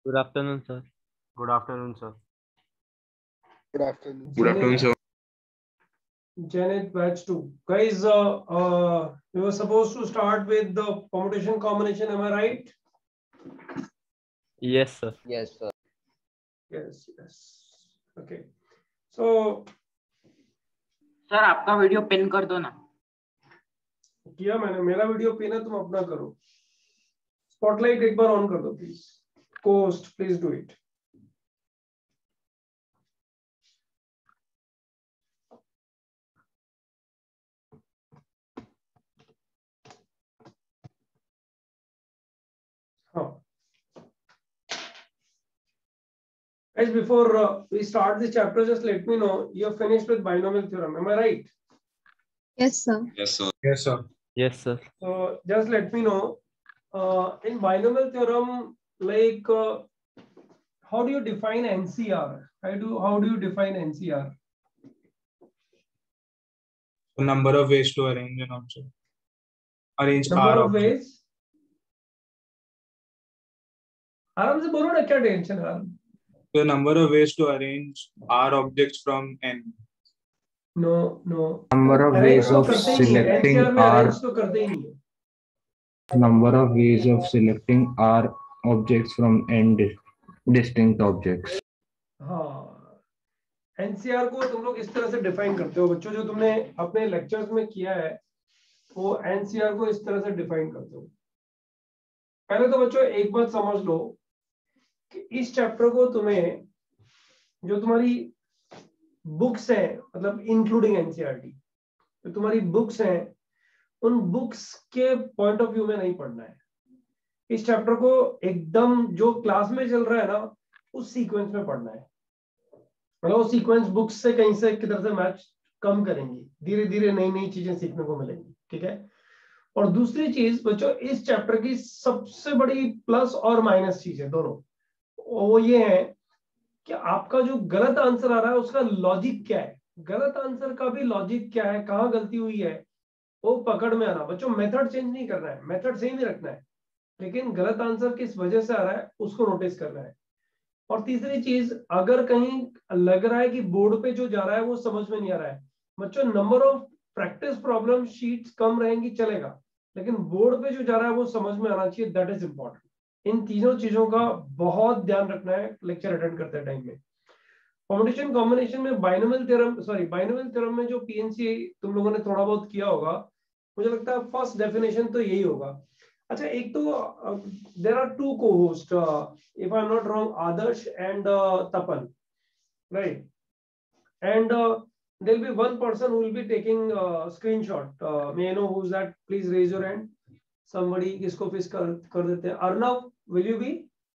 Good afternoon, sir. Good afternoon, sir. Good afternoon. Good afternoon, sir. Janet, batch 2. Guys, we were supposed to start with the permutation combination, am I right? Yes, sir. Yes, sir. Yes. Okay. So, sir आपका video pin कर दो ना. किया मैंने, मेरा video pin है, तुम अपना करो. स्पॉटलाइट एक बार ऑन कर दो please. Coast please do it. Guys, before we start this chapter, just let me know you're finished with binomial theorem. Am I right? Yes, sir. Yes, sir. Yes, sir. Yes, sir. So just let me know in binomial theorem, like how do you define NCR? How do you define NCR? The number of ways to arrange an object. Arrange Number R of object. ways. आराम से बोलो ना, क्या tension है? The number of ways to arrange R objects from N. No. Number of ways of selecting R. तो करते ही नहीं है. Number of ways of selecting R objects from N distinct objects. हाँ, एनसीआर को तुम लोग इस तरह से डिफाइन करते हो बच्चों. जो तुमने अपने लेक्चर्स में किया है वो एनसीआर को इस तरह से डिफाइन करते हो. पहले तो बच्चों एक बात समझ लो कि इस चैप्टर को तुम्हें जो तुम्हारी बुक्स हैं, मतलब इंक्लूडिंग एनसीईआरटी, जो तुम्हारी बुक्स हैं उन बुक्स के पॉइंट ऑफ व्यू में नहीं पढ़ना है. इस चैप्टर को एकदम जो क्लास में चल रहा है ना उस सीक्वेंस में पढ़ना है. मतलब वो सीक्वेंस बुक्स से कहीं से किधर से मैच कम करेंगी. धीरे धीरे नई नई चीजें सीखने को मिलेंगी. ठीक है. और दूसरी चीज बच्चों, इस चैप्टर की सबसे बड़ी प्लस और माइनस चीज है दोनों. वो ये है कि आपका जो गलत आंसर आ रहा है उसका लॉजिक क्या है, गलत आंसर का भी लॉजिक क्या है, कहाँ गलती हुई है वो पकड़ में आना. बच्चों मेथड चेंज नहीं करना है, मेथड सेम ही रखना है, लेकिन गलत आंसर किस वजह से आ रहा है उसको नोटिस करना है. और तीसरी चीज, अगर कहीं लग रहा है कि बोर्ड पे जो जा रहा है वो समझ में नहीं आ रहा है, बच्चों number of practice problem sheets कम रहेंगी चलेगा, लेकिन बोर्ड पे जो जा रहा है वो समझ में आना चाहिए. That is important. इन तीनों चीजों का बहुत ध्यान रखना है लेक्चर अटेंड करते टाइम में. परम्यूटेशन कॉम्बिनेशन में बाइनोमियल थ्योरम में जो पीएनसी तुम लोगों ने थोड़ा बहुत किया होगा, मुझे लगता है फर्स्ट डेफिनेशन तो यही होगा. अच्छा, एक तो there are two co-host, if I am not wrong, Adarsh and Tapan, right? And there will be one person who will be taking screenshot. May I know who's that? Please raise your hand. Somebody इसको fix कर देते हैं. Arnav, will you be?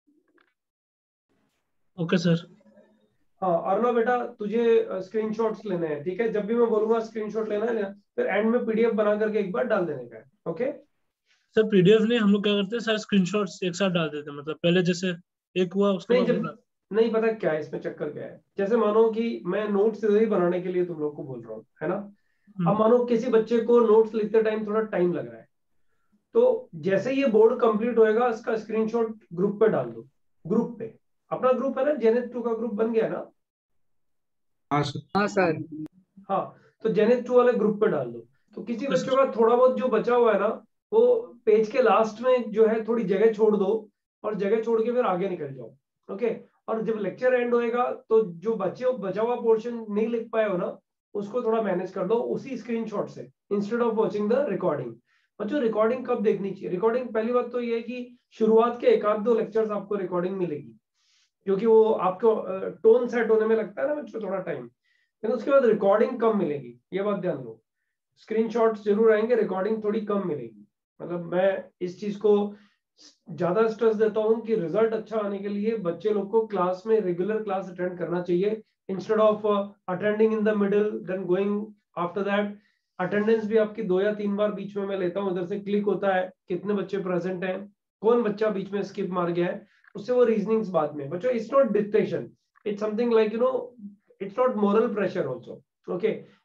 Okay sir. हाँ अर्नव बेटा, तुझे screenshots लेने हैं. ठीक है, जब भी मैं बोलूंगा स्क्रीनशॉट लेना है ना, फिर एंड में पीडीएफ बना करके एक बार डाल देने का है. ओके सर पीडीएफ नहीं, हम लोग क्या करते हैं सर, स्क्रीनशॉट्स एक साथ डाल देते हैं. मतलब पहले जैसे एक हुआ उसके नहीं, बाद जब नहीं पता क्या है इसमें चक्कर क्या है. जैसे मानो कि मैं नोट्स इधर ही बनाने के लिए तुम लोग को बोल रहा हूँ, है ना. अब मानो किसी बच्चे को नोट्स लिखते टाइम थोड़ा टाइम लग रहा है, तो जैसे ये बोर्ड कंप्लीट होएगा इसका स्क्रीनशॉट ग्रुप पे डाल दो. ग्रुप पे, अपना ग्रुप है ना, जेनेट 2 का ग्रुप बन गया ना. हाँ सर. हाँ सर. हाँ, तो जेनेट 2 वाले ग्रुप पे डाल दो. तो किसी बच्चों का थोड़ा बहुत जो बचा हुआ है ना, वो पेज के लास्ट में जो है थोड़ी जगह छोड़ दो और जगह छोड़ के फिर आगे निकल जाओ. ओके. और जब लेक्चर एंड होएगा तो जो बचा हुआ पोर्शन नहीं लिख पाए हो ना, उसको थोड़ा मैनेज कर दो उसी स्क्रीनशॉट से, instead of watching the recording. बच्चों रिकॉर्डिंग कब देखनी चाहिए? रिकॉर्डिंग पहली बात तो ये है कि शुरुआत के एक आध दो लेक्चर्स आपको रिकॉर्डिंग मिलेगी, क्योंकि वो आपको टोन सेट होने में लगता है ना बच्चों थोड़ा टाइम, लेकिन उसके बाद रिकॉर्डिंग कम मिलेगी. ये बात ध्यान लो. स्क्रीनशॉट्स जरूर आएंगे, रिकॉर्डिंग थोड़ी कम मिलेगी. मतलब मैं इस चीज को ज्यादा स्ट्रेस देता हूं कि रिजल्ट अच्छा आने के लिए बच्चे लोग को क्लास में रेगुलर क्लास अटेंड करना चाहिए, instead of attending in the middle then going after that. Attendance भी आपकी 2 या 3 बार बीच में मैं लेता हूं, इधर से क्लिक होता है कितने बच्चे प्रेजेंट हैं, कौन बच्चा बीच में स्किप मार गया है, उससे वो रीजनिंग्स बाद में. बच्चों it's not dictation, it's something like you know, it's not moral pressure also. Okay,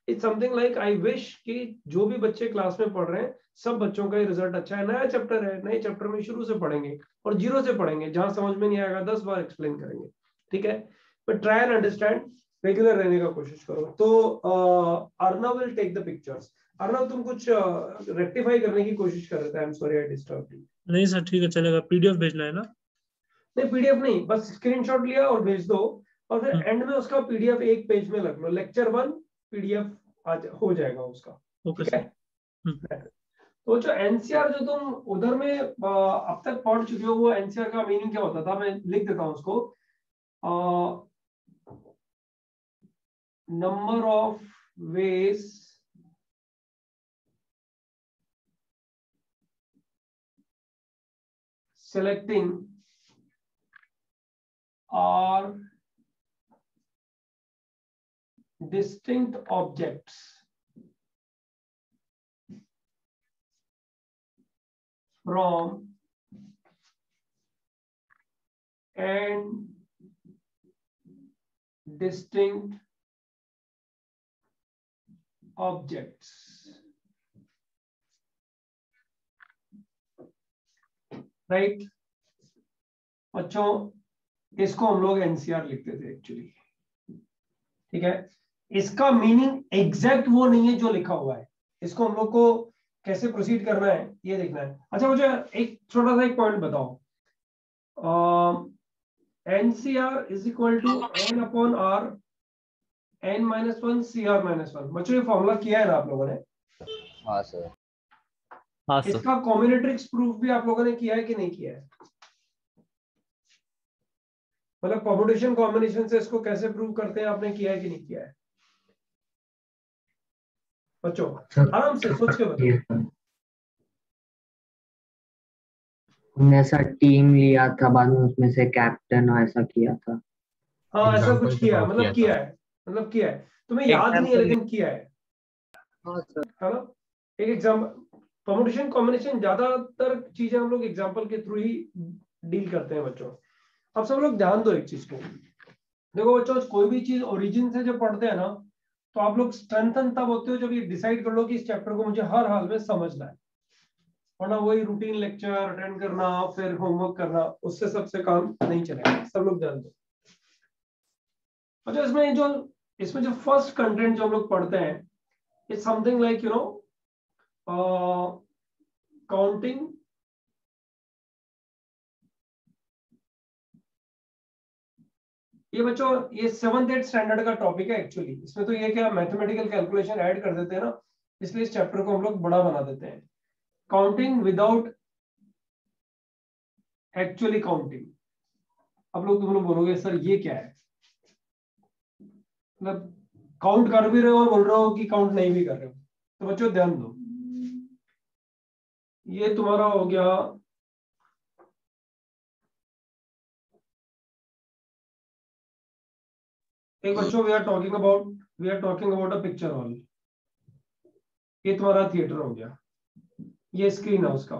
it's something like I wish कि जो भी बच्चे क्लास में पढ़ रहे हैं सब बच्चों का ही रिजल्ट अच्छा है। नया चैप्टर है, नए चैप्टर में शुरू से पढ़ेंगे और जीरो से पढ़ेंगे, जहां समझ में नहीं आएगा 10 बार एक्सप्लेन करेंगे, ठीक है। But try and understand, regular रहने का कोशिश करो। तो Arnav will take the pictures. Arnav तुम कुछ रेक्टिफाई करने की कोशिश कर रहे थे, I am sorry I disturb you. नहीं सर ठीक है चलेगा, पीडीएफ भेजना है ना? नहीं पीडीएफ नहीं, बस स्क्रीनशॉट लिया और भेज दो, और फिर एंड में उसका पीडीएफ एक पेज में लग लो, लेक्चर 1 पीडीएफ हो जाएगा उसका, ओके ठीक है। तो जो एनसीआर जो तुम उधर में अब तक पढ़ चुके हो, वो एनसीआर का मीनिंग क्या होता था, मैं लिख देता हूं उसको। Number of ways selecting are distinct objects from and distinct objects. Right बच्चों, इसको हम लोग एनसीआर लिखते थे एक्चुअली, ठीक है। इसका मीनिंग एग्जैक्ट वो नहीं है जो लिखा हुआ है, इसको हम लोग को कैसे प्रोसीड करना है ये देखना है। अच्छा मुझे एक छोटा सा एक पॉइंट बताओ, NCR is equal to N upon R n-1 CR-1। बच्चों ये फॉर्मूला किया है ना आप लोगों ने? हाँ सर। हाँ सर। इसका कॉम्बिनेट्रिक्स प्रूफ भी आप लोगों ने किया है कि नहीं किया है? मतलब परम्यूटेशन कॉम्बिनेशन से इसको कैसे प्रूव करते हैं, आपने किया है कि नहीं किया है बच्चों? आराम से सोच के बताओ। हमने ऐसा टीम लिया था, बाद में उसमें से कैप्टन और ऐसा किया था। हाँ ऐसा कुछ किया, मतलब किया है, तुम्हें याद नहीं है लेकिन किया है, है ना। एक एग्जाम्पल, परम्यूटेशन कॉम्बिनेशन ज्यादातर चीजें हम लोग एग्जाम्पल के थ्रू ही डील करते हैं बच्चों। अब सब लोग ध्यान दो एक चीज को, देखो बच्चों कोई भी चीज ओरिजिन से जब पढ़ते हैं ना, तो आप लोग स्ट्रेंथन तब होते हो जब ये डिसाइड कर लो कि इस चैप्टर को मुझे हर हाल में समझना है, वरना वही रूटीन लेक्चर अटेंड करना फिर होमवर्क करना, उससे सबसे काम नहीं चलेगा। सब लोग ध्यान दो। अच्छा इसमें जो फर्स्ट कंटेंट जो हम लोग पढ़ते हैं, it's something like you know counting ये बच्चों ये 7th-8th स्टैंडर्ड का टॉपिक है एक्चुअली। इसमें तो ये क्या मैथमेटिकल कैलकुलेशन ऐड कर देते हैं ना, इसलिए इस चैप्टर को हम लोग बड़ा बना देते हैं। Counting without actually counting. अब तुम लोग बोलोगे सर ये क्या है, मतलब काउंट कर भी रहे हो और बोल रहे हो कि काउंट नहीं भी कर रहे हो। तो बच्चों ध्यान दो, ये तुम्हारा हो गया एक बच्चों we are talking about a picture hall. ये तुम्हारा थिएटर हो गया, ये स्क्रीन है उसका,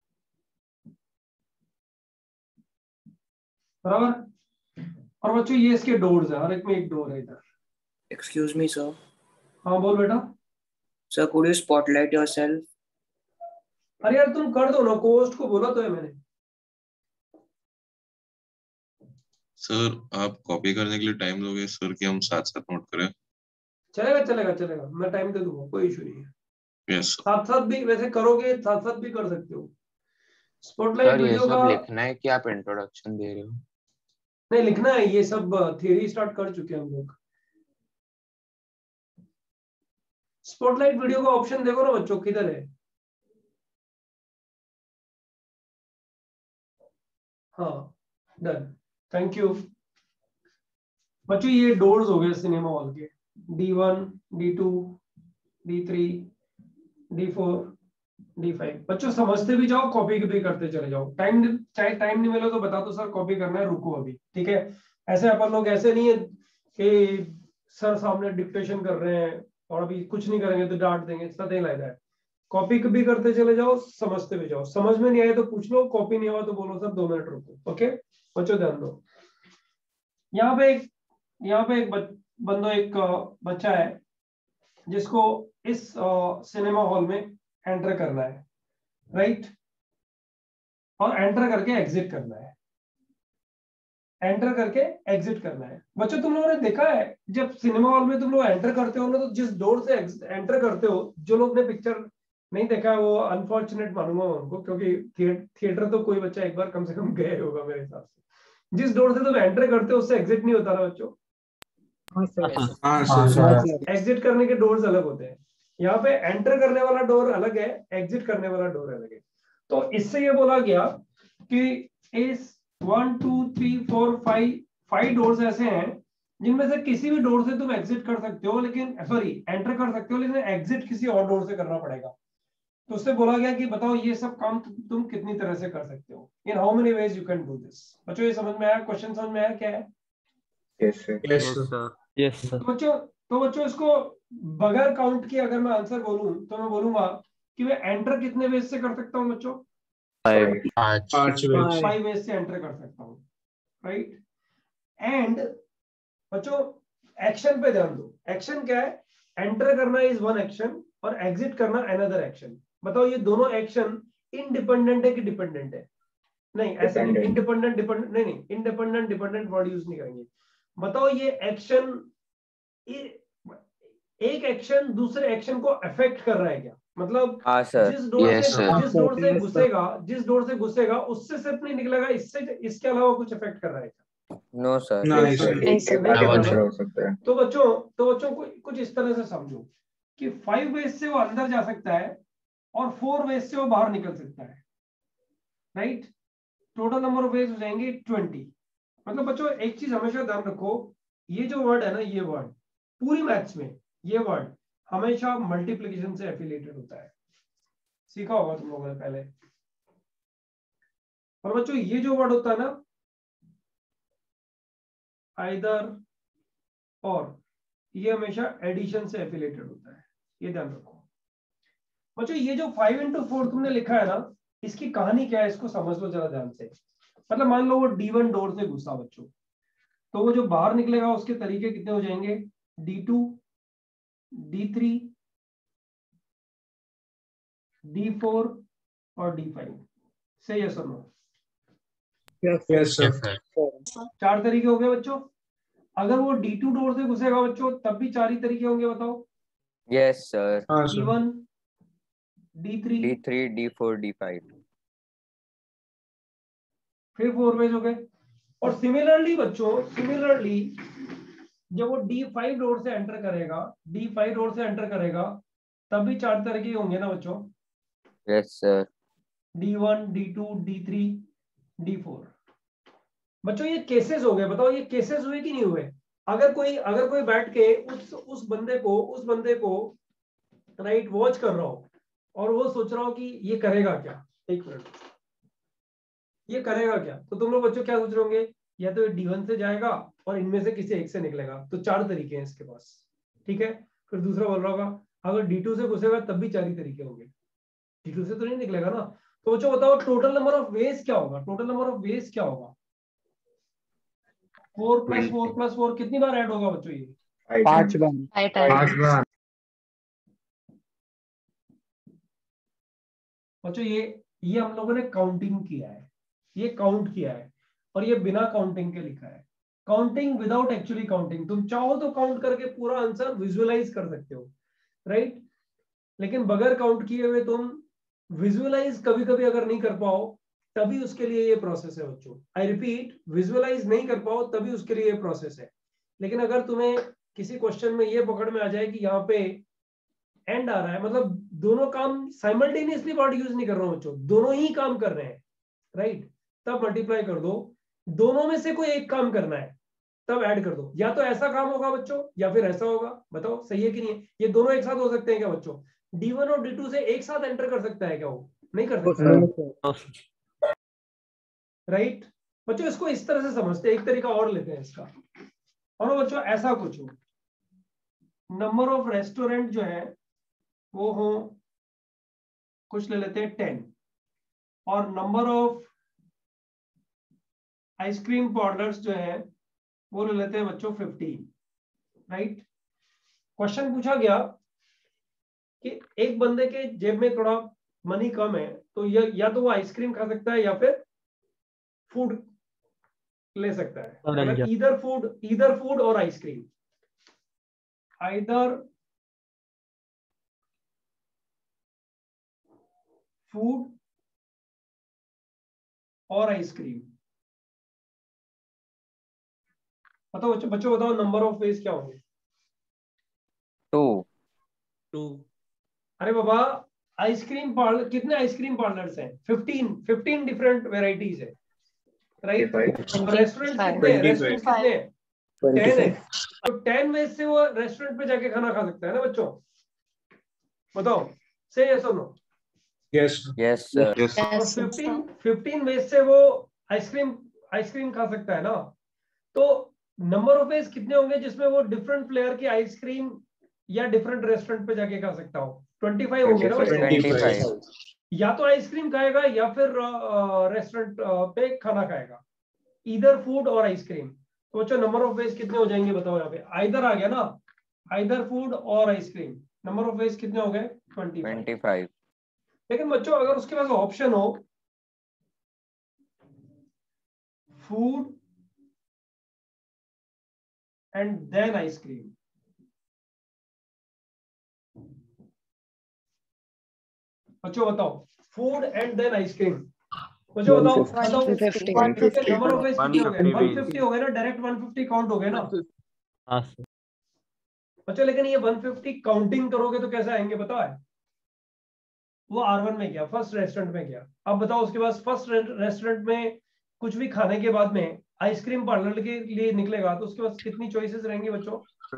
बराबर। और बच्चों ये इसके डोर्स है, हर एक में एक डोर है इधर। Excuse me sir. हाँ बोल बेटा। Sir could you spotlight yourself? अरे यार तुम कर दो ना, कोस्ट को बोला तो है मैंने। सर आप कॉपी करने के लिए टाइम दोगे सर कि हम साथ साथ नोट करें? चलेगा, मैं टाइम दे दूंगा, कोई इशू नहीं है। यस साथ साथ भी वैसे करोगे, साथ साथ भी कर सकते हो। स्पॉटलाइट सर ये वीडियो सब का लिखना है कि आप इंट्रोडक्शन दे रहे हो? नहीं लिखना है, ये सब थियरी स्टार्ट कर चुके हैं हम लोग। स्पॉटलाइट वीडियो का ऑप्शन देखो ना बच्चों, किधर है? हाँ डन, थैंक यू बच्चों। ये डोर्स हो गए सिनेमा हॉल के, D1, D2, D3, D4, D5। बच्चों समझते भी जाओ, कॉपी भी करते चले जाओ। चाहे टाइम नहीं मिले तो बता दो सर कॉपी करना है, रुको अभी, ठीक है। ऐसे अपन लोग ऐसे नहीं है कि सर सामने डिक्टेशन कर रहे हैं और अभी कुछ नहीं करेंगे तो डांट देंगे, इतना नहीं लगता है। कॉपी भी करते चले जाओ, समझते भी जाओ। समझ में नहीं आए तो पूछ लो, कॉपी नहीं हुआ तो बोलो सर 2 मिनट रुको। ओके बच्चों ध्यान दो। यहाँ पे एक बच्चा है, जिसको इस सिनेमा हॉल में एंटर करना है, राइट, और एंटर करके एग्जिट करना है, एंटर करके एग्जिट करना है। बच्चों तुम लोगों ने देखा है जब सिनेमा हॉल में तुम लोग एंटर करते हो ना, तो जिस डोर से एंटर करते हो, जो लोग ने पिक्चर नहीं देखा है वो अनफॉर्चुनेट मानूंगा उनको, क्योंकि थिएटर तो कोई बच्चा एक बार कम से कम गए होगा मेरे हिसाब से। जिस डोर से तुम एंटर करते हो उससे एग्जिट नहीं होता ना बच्चों। एग्जिट करने के डोर्स अलग होते हैं, यहाँ पे एंटर करने वाला डोर अलग है, एग्जिट करने वाला डोर अलग है। तो इससे ये बोला गया कि इस 1 2 3 4 5 डोर्स ऐसे हैं जिनमें से किसी भी डोर से तुम एग्जिट कर सकते हो, लेकिन सॉरी एंटर कर सकते हो, लेकिन एग्जिट किसी और डोर से करना पड़ेगा। तो उससे बोला गया कि बताओ ये सब काम तुम कितनी तरह से कर सकते हो, in how many ways you can do this. बच्चों ये समझ में आया, क्वेश्चन समझ में आया क्या है? Yes sir. तो बच्चों इसको बगैर काउंट किए अगर मैं आंसर बोलूं तो मैं बोलूंगा कि मैं एंटर कितने वेज से कर सकता हूं बच्चों? 5 वेज से एंटर कर सकता हूं, राइट। एंड बच्चों एक्शन पे ध्यान दो। एक्शन क्या है? एंटर करना इज वन एक्शन और एग्जिट करना अनदर एक्शन। बताओ ये दोनों एक्शन इंडिपेंडेंट है कि डिपेंडेंट है? नहीं, ऐसे नहीं, इंडिपेंडेंट डिपेंडेंट नहीं, इंडिपेंडेंट डिपेंडेंट वर्ड यूज नहीं करेंगे। बताओ ये एक्शन, एक एक्शन दूसरे एक्शन को अफेक्ट कर रहा है क्या? मतलब जिस डोर से घुसेगा उससे सिर्फ नहीं निकलेगा, इससे इसके अलावा कुछ अफेक्ट कर रहा है क्या? No sir. हो सकता है। तो बच्चों को कुछ इस तरह से समझो कि 5 वेज से वो अंदर जा सकता है और 4 वेज से वो बाहर निकल सकता है, right. Total number of ways हो जाएंगे 20। मतलब बच्चों एक चीज हमेशा ध्यान रखो, ये जो वर्ड है ना, ये वर्ड पूरी मैथ्स में ये वर्ड हमेशा मल्टीप्लिकेशन से एफिलिएटेड होता है। सीखा होगा तुम लोगों ने पहले। और बच्चों ये जो वर्ड होता है ना, आइदर और, ये हमेशा एडिशन से एफिलिएटेड होता है, ये ध्यान रखो। बच्चों ये जो 5 into 4 तुमने लिखा है ना, इसकी कहानी क्या है इसको समझ लो जरा ध्यान से। मतलब मान लो वो D1 डोर से घुसा बच्चों, तो वो जो बाहर निकलेगा उसके तरीके कितने हो जाएंगे? D2, D3, D4 और D5 से यस और नो? Yes sir. 4 तरीके हो गए बच्चों। अगर वो D2 डोर से घुसेगा बच्चों तब भी 4 ही तरीके होंगे, बताओ? Yes sir. D1, D3, D4, D5 फिर 4 वेज हो गए। और सिमिलरली बच्चों, जब वो D5 डोर से एंटर करेगा, तब भी 4 तरह के होंगे ना बच्चों? Yes sir. D1, D2, D3, D4। बच्चों ये केसेस हो गए, बताओ ये केसेस हुए कि नहीं हुए? अगर कोई बैठ के उस बंदे को राइट वॉच कर रहा हो और वो सोच रहा हो कि ये करेगा क्या, एक मिनट, ये करेगा क्या, तो तुम लोग बच्चों क्या सोच रहे होंगे? या तो D1 से जाएगा और इनमें से किसी एक से निकलेगा। तो 4 तरीके हैं इसके पास, ठीक है। फिर दूसरा बोल रहा होगा अगर D2 से घुसेगा तब भी 4 ही तरीके होंगे, D2 से तो नहीं निकलेगा ना। तो बच्चों बताओ टोटल नंबर ऑफ वेज क्या होगा? 4 + 4 + 4 कितनी बार ऐड होगा बच्चों? ये 5 बार। बच्चों ये हम लोगों ने काउंटिंग किया है, ये काउंट किया है, और ये बिना काउंटिंग के लिखा है। Counting without actually counting. तुम चाहो तो काउंट करके पूरा आंसर विजुअलाइज कर सकते हो, राइट। लेकिन बगैर काउंट किए हुए तुम विजुअलाइज कभी कभी अगर नहीं कर पाओ तभी उसके लिए ये प्रोसेस है बच्चों। आई रिपीट, विजुअलाइज नहीं कर पाओ तभी उसके लिए ये प्रोसेस है। लेकिन अगर तुम्हें किसी क्वेश्चन में ये पकड़ में आ जाए कि यहाँ पे एंड आ रहा है, मतलब दोनों काम साइमल्टेनियसली वर्ड यूज नहीं कर रहा हूं बच्चों, दोनों ही काम कर रहे हैं, राइट, तब मल्टीप्लाई कर दो। दोनों में से कोई एक काम करना है तब ऐड कर दो। या तो ऐसा काम होगा बच्चों या फिर ऐसा होगा, बताओ सही है कि नहीं है? ये दोनों एक साथ हो सकते हैं क्या बच्चों? D1 और D2 से एक साथ एंटर कर सकता है क्या? वो नहीं कर सकता, राइट। बच्चों इसको इस तरह से समझते हैं, एक तरीका और लेते हैं इसका। और बच्चों ऐसा कुछ हो, नंबर ऑफ रेस्टोरेंट जो है वो हो, कुछ ले लेते हैं 10, और नंबर ऑफ आइसक्रीम पार्लर्स जो है वो ले लेते हैं बच्चों 15, राइट। क्वेश्चन पूछा गया कि एक बंदे के जेब में थोड़ा मनी कम है तो या तो वो आइसक्रीम खा सकता है या फिर फूड ले सकता है, मतलब ईदर फूड और आइसक्रीम, आइदर फूड और आइसक्रीम। बताओ बच्चों बताओ नंबर ऑफ वेज क्या होंगे? 2 अरे बाबा आइसक्रीम पार्लर, कितने आइसक्रीम पार्लर्स हैं? 15 डिफरेंट वेराइटीज है, राइट? रेस्टोरेंट कितने हैं? रेस्टोरेंट कितने हैं? 10 है। तो 10 वेज से वो रेस्टोरेंट पे जाके खाना खा सकता है ना बच्चों? बताओ, से यस और नो? Yes sir. और 15 वेज से वो आइसक्रीम खा सकता है ना? तो नंबर ऑफ वेज कितने होंगे जिसमें वो डिफरेंट फ्लेवर की आइसक्रीम या डिफरेंट रेस्टोरेंट पे जाके खा सकता हो? 25 होंगे ना बच्चों? 25 या तो आइसक्रीम खाएगा या फिर रेस्टोरेंट पे खाना खाएगा, इधर फूड और आइसक्रीम। तो बच्चों नंबर ऑफ वेज कितने हो जाएंगे बताओ? यहाँ पे आइदर आ गया ना, आइदर फूड और आइसक्रीम। नंबर ऑफ वेज कितने हो गए? 25। लेकिन बच्चों अगर उसके पास ऑप्शन हो फूड एंड देन आइसक्रीम, बच्चों बताओ, फूड एंड देन आइसक्रीम, बच्चों बताओ 150। नंबर ऑफ वेज कितने हो गए? 150 हो गए ना, डायरेक्ट 150 काउंट हो गए ना? हाँ सर। बच्चों लेकिन ये 150 काउंटिंग करोगे तो कैसे आएंगे पता है? वो R1 में गया, फर्स्ट रेस्टोरेंट में गया। अब बताओ उसके बाद फर्स्ट रेस्टोरेंट में कुछ भी खाने के बाद में आइसक्रीम पार्लर के लिए निकलेगा तो उसके पास कितनी चॉइसेस रहेंगी बच्चों?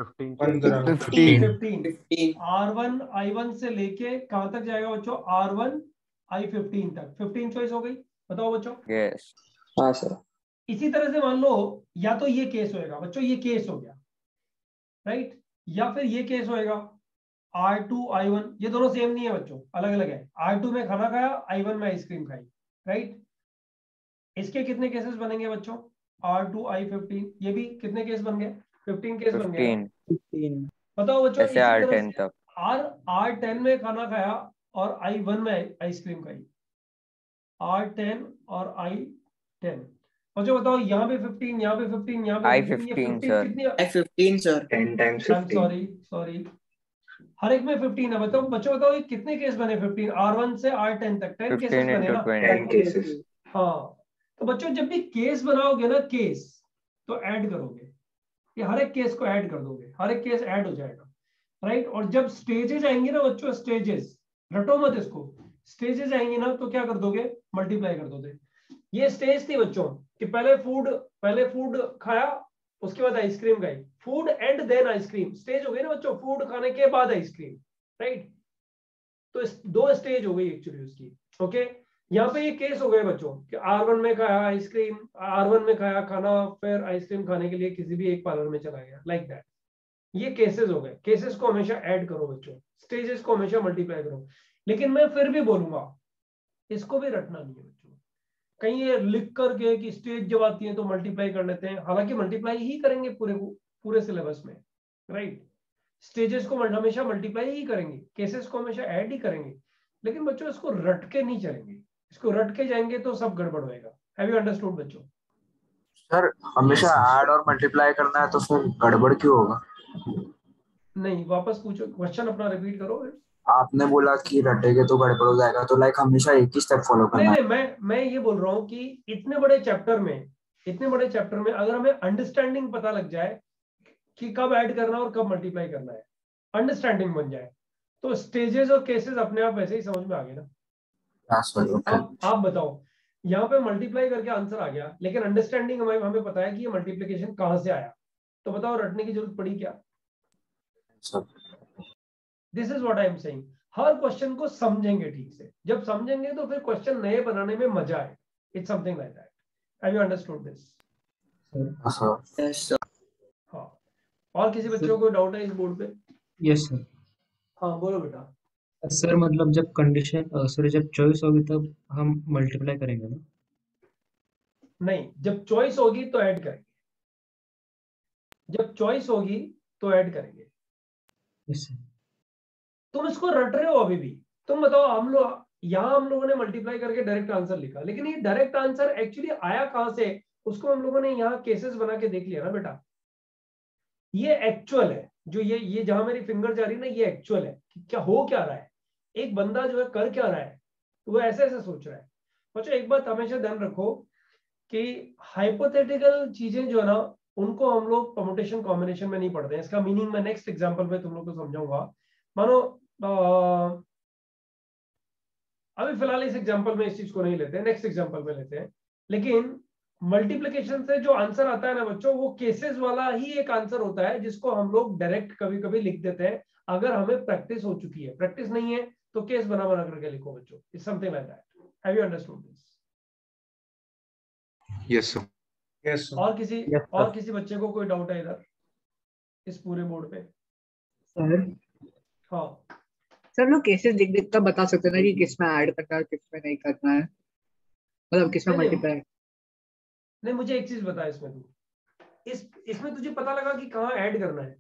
15। R1 I1 से लेके कहां तक जाएगा बच्चों? R1 I15 तक 15 चॉइस हो गई। बताओ बच्चों। यस हाँ सर। इसी तरह से मान लो या तो ये केस होएगा बच्चों, ये केस हो गया राइट, या फिर ये केस होएगा R2 I1, ये दोनों सेम नहीं है बच्चों, अलग अलग है। R2 में खाना खाया, I1 में आइसक्रीम खाई, राइट? इसके कितने केसेस बनेंगे बच्चों? R2 I15, ये भी कितने केस बन गए? 15 केस बन गए। 15 बताओ बच्चों ऐसे इसी तरह R10 से तक। R10 में खाना खाया और I1 में आइसक्रीम खाई, R10 और I10। बच्चों बताओ यहाँ पे 15, यहाँ पे 15, यहाँ पे 15, ये 15 15 सर। कितनी? I15 sir. 10 times I'm 15। Sorry हर एक में 15 है। बताओ बच्चों बताओ ये कितने केस बने? 15, R1 से R10 तक 10 केसेस 15 बने into ना? 10 cases। हाँ, तो बच्चों जब भी केस बनाओगे ना, केस तो ऐड करोगे, ये हर एक केस को ऐड कर दोगे, हर एक केस ऐड हो जाएगा, राइट? और जब स्टेजेस आएंगे ना बच्चों, स्टेजेस रटो मत इसको, स्टेजेस आएंगे ना तो क्या कर दोगे? मल्टीप्लाई कर दोगे। ये स्टेज थी बच्चों कि पहले फूड खाया, उसके बाद आइसक्रीम खाई, food and then ice cream. Stage हो गई ना बच्चों, फूड खाने के बाद आइसक्रीम, राइट? तो दो स्टेज हो गई एक्चुअली उसकी। ओके, यहाँ पे ये केस हो गए बच्चों कि R1 में खाया आइसक्रीम, R1 में खाया खाना, फिर आइसक्रीम खाने के लिए किसी भी एक पार्लर में चला गया, लाइक दैट। ये केसेस हो गए। केसेस को हमेशा ऐड करो बच्चों, स्टेजेस को हमेशा मल्टीप्लाई करो। लेकिन मैं फिर भी बोलूंगा इसको भी रटना नहीं है बच्चों। कहीं ये लिख करके कि स्टेज जब आती है तो मल्टीप्लाई कर लेते हैं, हालांकि मल्टीप्लाई ही करेंगे पूरे सिलेबस में, राइट? स्टेजेस को हमेशा मल्टीप्लाई ही करेंगे, केसेस को हमेशा ऐड ही करेंगे, लेकिन बच्चों इसको रट के नहीं चलेंगे। इसको रट के जाएंगे तो सब गड़बड़ होएगा। हैव यू अंडरस्टूड बच्चों? सर हमेशा ऐड और मल्टीप्लाई करना है तो फिर गड़बड़ क्यों होगा? नहीं, वापस पूछो, क्वेश्चन अपना रिपीट करो। आपने बोला कि रटेगे तो गड़बड़ हो जाएगा, तो लाइक हमेशा एक ही स्टेप फॉलो करना है। नहीं, मैं ये बोल रहा हूँ कि इतने बड़े चैप्टर में अगर हमें अंडरस्टैंडिंग पता लग जाए कि कब ऐड करना और कब मल्टीप्लाई करना है, अंडरस्टैंडिंग बन जाए, तो स्टेजेस और केसेस अपने आप वैसे ही समझ में आ गए ना। आप बताओ, यहाँ पे मल्टीप्लाई करके आंसर आ गया, लेकिन अंडरस्टैंडिंग हमें पता है कि ये मल्टीप्लिकेशन कहाँ से आया, तो बताओ रटने की जरूरत पड़ी क्या? This is what I am saying. हर क्वेश्चन को समझेंगे ठीक से, जब समझेंगे तो फिर क्वेश्चन नए बनाने में मजा आए। It's something like that. Have you understood this? Yes sir. हाँ, और किसी बच्चों को डाउट है इस बोर्ड पे? Yes sir. हाँ बोलो बेटा। सर मतलब जब कंडीशन सॉरी जब चॉइस होगी तब हम मल्टीप्लाई करेंगे ना? नहीं, जब चॉइस होगी तो ऐड करेंगे, जब चॉइस होगी तो ऐड करेंगे। Yes sir. तुम इसको रट रहे हो अभी भी। तुम बताओ, हम लोगों ने मल्टीप्लाई करके डायरेक्ट आंसर लिखा, लेकिन ये डायरेक्ट आंसर एक्चुअली आया कहां से, उसको हम लोगों ने यहाँ केसेस बना के देख लिया ना बेटा। ये एक्चुअल है, जो ये जहां मेरी फिंगर जा रही है ना, ये एक्चुअल है कि क्या हो क्या रहा है। एक बंदा जो है कर क्या रहा है, तो वो ऐसे ऐसे सोच रहा है। बच्चों एक बात हमेशा ध्यान रखो कि हाइपोथेटिकल चीजें जो है ना, उनको हम लोग परमुटेशन कॉम्बिनेशन में नहीं पढ़ते हैं। इसका मीनिंग मैं नेक्स्ट एग्जांपल में तुम लोग को समझाऊंगा। मानो अभी फिलहाल इस एग्जांपल में इस चीज को नहीं लेते, नेक्स्ट एग्जांपल में लेते हैं। लेकिन मल्टीप्लिकेशन से जो आंसर आता है ना बच्चों, वो केसेस वाला ही एक आंसर होता है, जिसको हम लोग डायरेक्ट कभी कभी लिख देते हैं अगर हमें प्रैक्टिस हो चुकी है। प्रैक्टिस नहीं है तो केस बना बना करके लिखो बच्चों। It's something like that. Have you understood this? Yes sir. Yes sir. और किसी बच्चे को कोई डाउट है इधर इस पूरे बोर्ड पे? सर हाँ सर लोग केसेस दिख दिख कर बता सकते हैं ना कि किस में ऐड करना है किस में नहीं करना है, मतलब किस में मल्टीप्लाई। नहीं, मुझे एक चीज बता, इसमें तू इसमें तुझे पता लगा कि कहाँ ऐड करना है?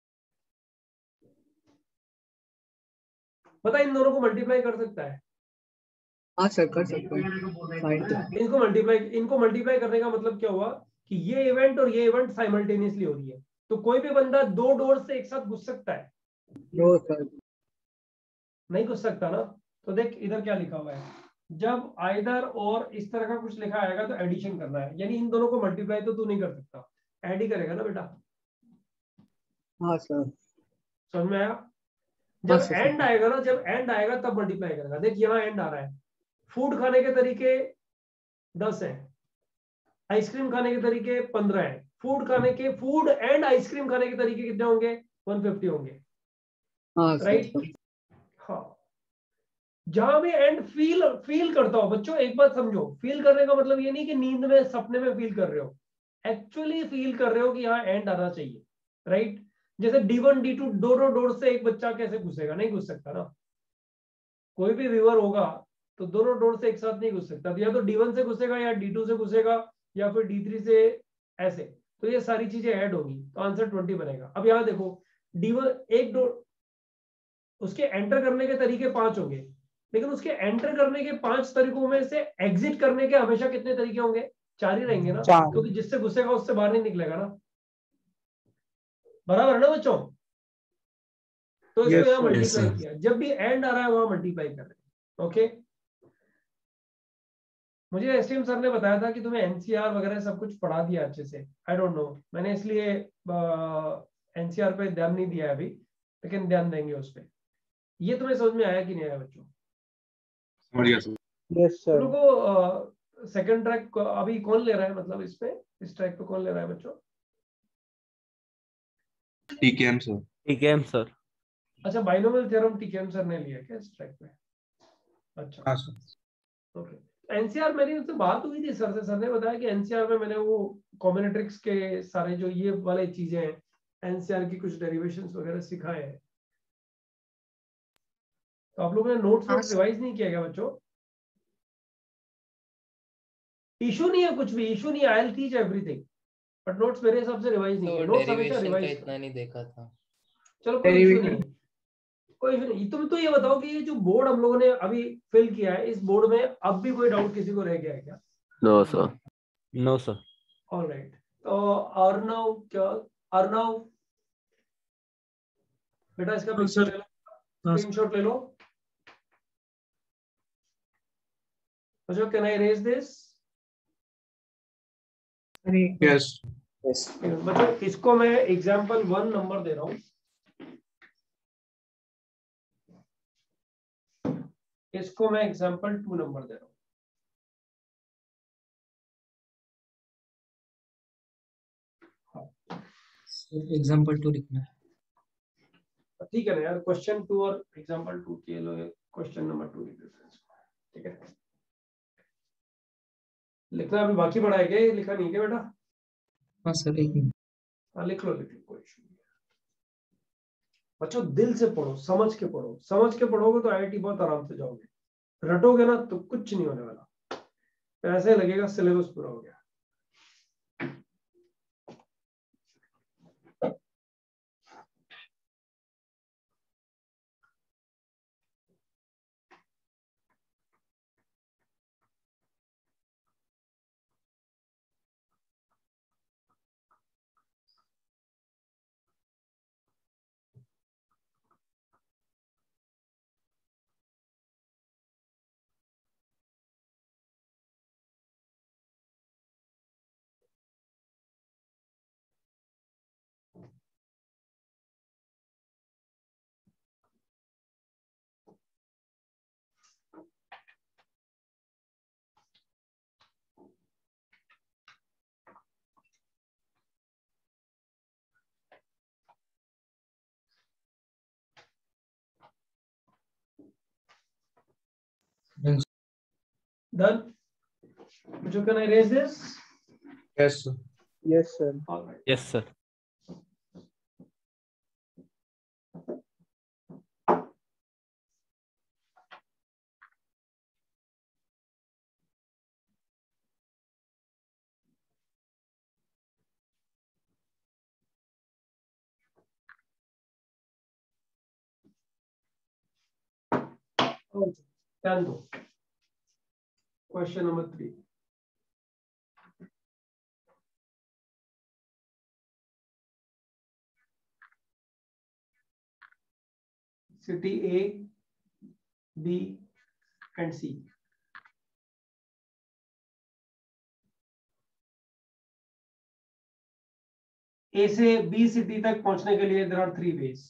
बता, इन दोनों को मल्टीप्लाई कर सकता है? हाँ सर कर सकते हैं। इनको मल्टीप्लाई करने का मतलब क्या हुआ कि ये इवेंट और ये इवेंट साइमल्टेनियसली हो रही है, तो कोई भी बंदा दो डोर से एक साथ घुस सकता है? No sir. नहीं घुस सकता ना। तो देख इधर क्या लिखा हुआ है, जब आइदर और इस तरह का कुछ लिखा आएगा तो एडिशन करना है, यानी इन दोनों को मल्टीप्लाई तो तू नहीं कर सकता, ऐड ही करेगा ना बेटा। हाँ सर। समझ में आया? जब एंड आएगा ना, जब एंड आएगा तब मल्टीप्लाई करेगा। देख यहाँ एंड आ रहा है, फूड खाने के तरीके 10 है, आइसक्रीम खाने के तरीके 15 है। फूड एंड आइसक्रीम खाने के तरीके कितने होंगे? 150 होंगे। हाँ राइट। हाँ, जहां भी एंड फील करता हो बच्चों, एक बात समझो, फील करने का मतलब ये नहीं कि नींद में सपने में फील कर रहे हो, एक्चुअली फील कर रहे हो कि यहाँ एंड आना चाहिए। राइट। जैसे D1 D2 दो डोर से एक बच्चा कैसे घुसेगा? नहीं घुस सकता ना। कोई भी व्यूअर होगा तो दोनों डोर से एक साथ नहीं घुस सकता, तो या तो D1 से घुसेगा या D2 से घुसेगा या फिर D3 से, ऐसे। तो ये सारी चीजें ऐड होगी तो आंसर 20 बनेगा। अब यहाँ देखो, D1 एक डोर, उसके एंटर करने के तरीके 5 होंगे, लेकिन उसके एंटर करने के 5 तरीकों में से एग्जिट करने के हमेशा कितने तरीके होंगे? 4 ही रहेंगे ना, क्योंकि जिससे घुसेगा उससे बाहर नहीं निकलेगा ना। बराबर है ना बच्चों? तो इसको यहाँ मल्टीप्लाई किया, जब भी एंड आ रहा है वहां मल्टीप्लाई कर रहे हैं। ओके। मुझे एसटीएम सर ने बताया था कि तुम्हें एनसीआर वगैरह सब कुछ पढ़ा दिया अच्छे से। आई डोंट नो, मैंने इसलिए एनसीआर पे ध्यान नहीं दिया अभी, लेकिन ध्यान देंगे उस पर। ये तुम्हें समझ में आया कि नहीं आया बच्चों? Yes sir. को सेकंड ट्रैक अभी कौन ले रहा है, मतलब इस ट्रैक पे कौन ले रहा है बच्चों? TKM sir. TKM sir. अच्छा, बाइनोमियल थ्योरम टीकेएम सर ने लिया क्या इस ट्रैक पे? अच्छा। हाँ सर। ओके। एनसीआर मेरी उनसे बात हुई थी सर से, सर ने बताया कि एनसीआर में मैंने वो कॉम्बिनेट्रिक्स के सारे जो ये वाले चीजें हैं, एनसीआर की कुछ डेरिवेशंस वगैरह सिखाए हैं। तो आप लोगों ने नोट्स रिवाइज नहीं किया क्या बच्चों? इशू नहीं है, कुछ भी इशू नहीं है, I will teach everything, but notes मेरे हिसाब से रिवाइज नहीं किया। नोट्स हमेशा रिवाइज इतना नहीं देखा था। चलो कोई इशू नहीं है, कोई इशू नहीं। तुम तो ये बताओ कि ये जो बोर्ड हम लोगों ने अभी फिल किया है, इस बोर्ड में अब भी कोई डाउट किसी को रह गया है क्या? No sir. No sir. Alright. तो अर्नव बेटा इसका पिक्चर ले लो, स्क्रीनशॉट ले लो। अच्छा, can I erase this? Yes. बच्चों इसको मैं एग्जाम्पल 1 नंबर दे रहा हूं, इसको मैं एग्जाम्पल 2 नंबर दे रहा हूं। एग्जाम्पल 2 लिखना है। ठीक है ना यार, क्वेश्चन 2 और एग्जाम्पल 2 के लोग क्वेश्चन नंबर 2 लिख देते हैं। ठीक है, लिखना अभी बाकी पड़ा है क्या? ये लिखा नहीं क्या बेटा? हाँ सर, एक मिनट। हाँ लिख लो, कोई इशू नहीं है। बच्चों दिल से पढ़ो, समझ के पढ़ो, समझ के पढ़ोगे तो आईआईटी बहुत आराम से जाओगे। रटोगे ना तो कुछ नहीं होने वाला, ऐसे लगेगा सिलेबस पूरा हो गया। Done. Which can I erase this? Yes, sir. Yes, sir. All right. Yes, sir. Okay. Done. Though. Question number 3. City A, B, and C. A से B सिटी तक पहुंचने के लिए there are 3 ways.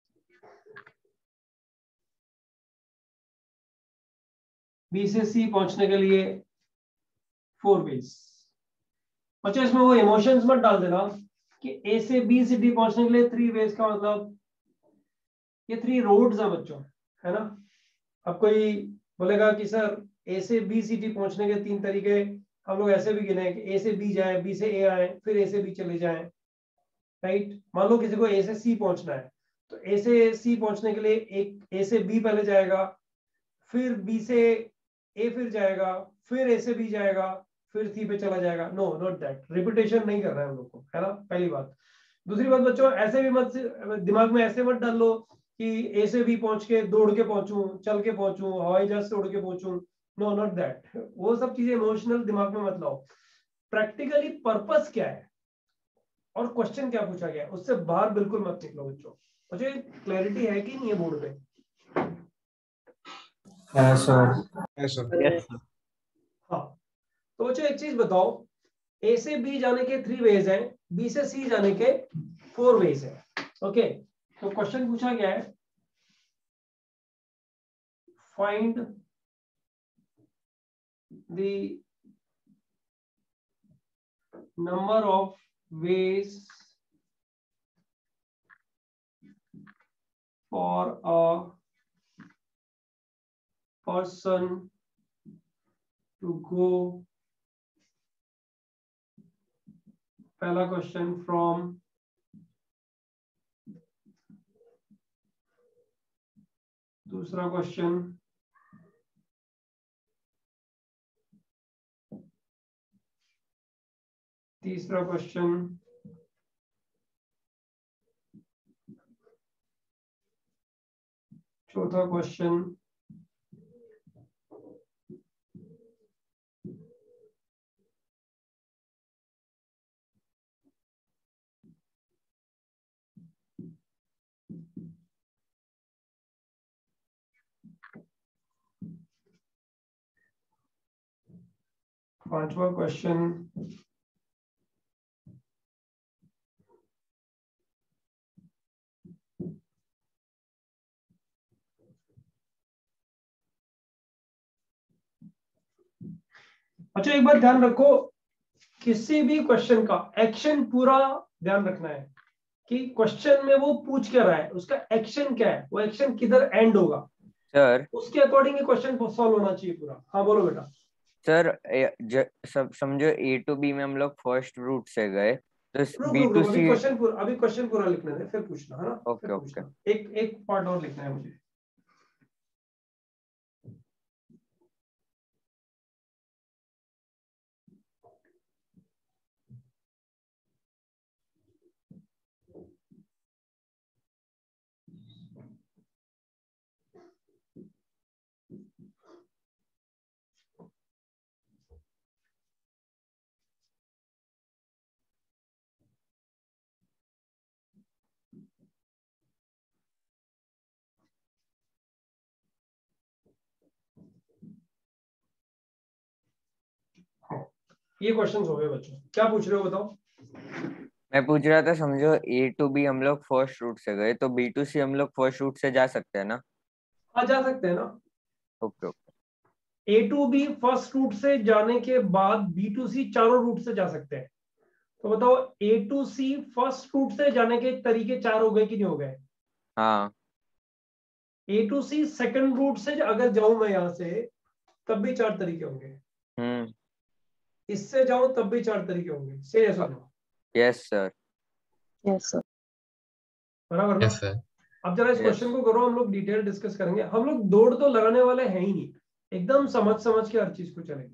B से C पहुंचने के लिए 4 ways. बच्चों इसमें वो इमोशंस मत डाल देना कि A से B सिटी पहुंचने के लिए 3 ways का मतलब ये 3 रोड्स हैं बच्चों, है ना. अब कोई बोलेगा कि सर A से B सिटी पहुंचने के 3 तरीके हम लोग ऐसे भी गिने कि A से B जाए, B से A आए, फिर A से B चले जाएं, राइट. मान लो किसी को A से C पहुंचना है तो A से C पहुंचने के लिए एक A से B पहले जाएगा, फिर B से A फिर जाएगा, फिर A से B जाएगा, फिर C पे चला जाएगा. No, not that. रिपीटेशन नहीं कर रहा है हम लोग को, है ना, पहली बात. दूसरी बात बच्चों, ऐसे भी मत दिमाग में ऐसे मत डाल लो कि A से B पहुंच के दौड़ के पहुंचूं, चल के पहुंचूं, हवाई जहाज से उड़ के पहुंचूं. No, not that. वो सब चीजें इमोशनल दिमाग में मत लाओ. प्रैक्टिकली पर्पस क्या है और क्वेश्चन क्या पूछा गया है उससे बाहर बिल्कुल मत निकलो बच्चों. मुझे क्लैरिटी है कि नहीं है बोर्ड पे? Yes, sir. Yes, sir. Yes, sir. हाँ. तो बच्चों एक चीज बताओ, A से B जाने के 3 वेज हैं, B से C जाने के 4 वेज हैं. ओके. तो क्वेश्चन पूछा गया है, find the number of ways for a person to go. पहला क्वेश्चन from दूसरा क्वेश्चन तीसरा क्वेश्चन चौथा क्वेश्चन पांचवा क्वेश्चन अच्छा. एक बार ध्यान रखो, किसी भी क्वेश्चन का एक्शन पूरा ध्यान रखना है कि क्वेश्चन में वो पूछ क्या रहा है, उसका एक्शन क्या है, वो एक्शन किधर एंड होगा सर. उसके अकॉर्डिंग ये क्वेश्चन सॉल्व होना चाहिए पूरा. हाँ बोलो बेटा. सर समझो A to B में हम लोग फर्स्ट रूट से गए तो B to C. अभी क्वेश्चन पूरा लिखने दे फिर पूछना, है ना. Okay okay. एक पार्ट और लिखना है मुझे. ये क्वेश्चंस हो गए बच्चों. क्या पूछ रहे हो बताओ. मैं पूछ रहा था, समझो A to B हम लोग फर्स्ट रूट से गए तो B to C हम लोग फर्स्ट रूट से जा सकते हैं ना? हाँ जा सकते हैं ना. Okay okay. A to B first route से जाने के बाद B to C चारों रूट से जा सकते हैं. तो बताओ A to C first route से जाने के तरीके 4 हो गए कि नहीं हो गए? हाँ. A to C second route से अगर जाऊं मैं यहां से तब भी 4 तरीके होंगे, हम्म, इससे जाओ तब भी 4 तरीके होंगे। से ऐसा no? Yes sir. Yes sir. बराबर ना? Yes sir. अब जरा इस Yes. क्वेश्चन को करो, हम लोग डिटेल डिस्कस करेंगे। हम लोग दौड़ तो लगाने वाले हैं ही नहीं, एकदम समझ समझ के हर चीज को चलेंगे।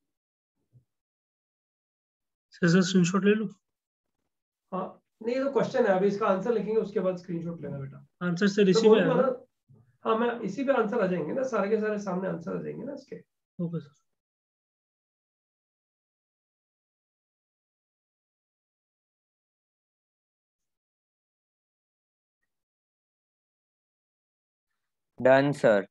सर स्क्रीनशॉट ले लो। हाँ नहीं, तो क्वेश्चन है, अभी इसका आंसर लिखेंगे उसके बाद स्क्रीनशॉट लेना बेटा। आंसर से तो रिसीव बोलूंगा आएगा। ना, हाँ मैं इसी पे आंसर आ जाएंगे ना, सारे के सारे सामने आंसर आ जाएंगे ना इसके। Okay sir. Done sir.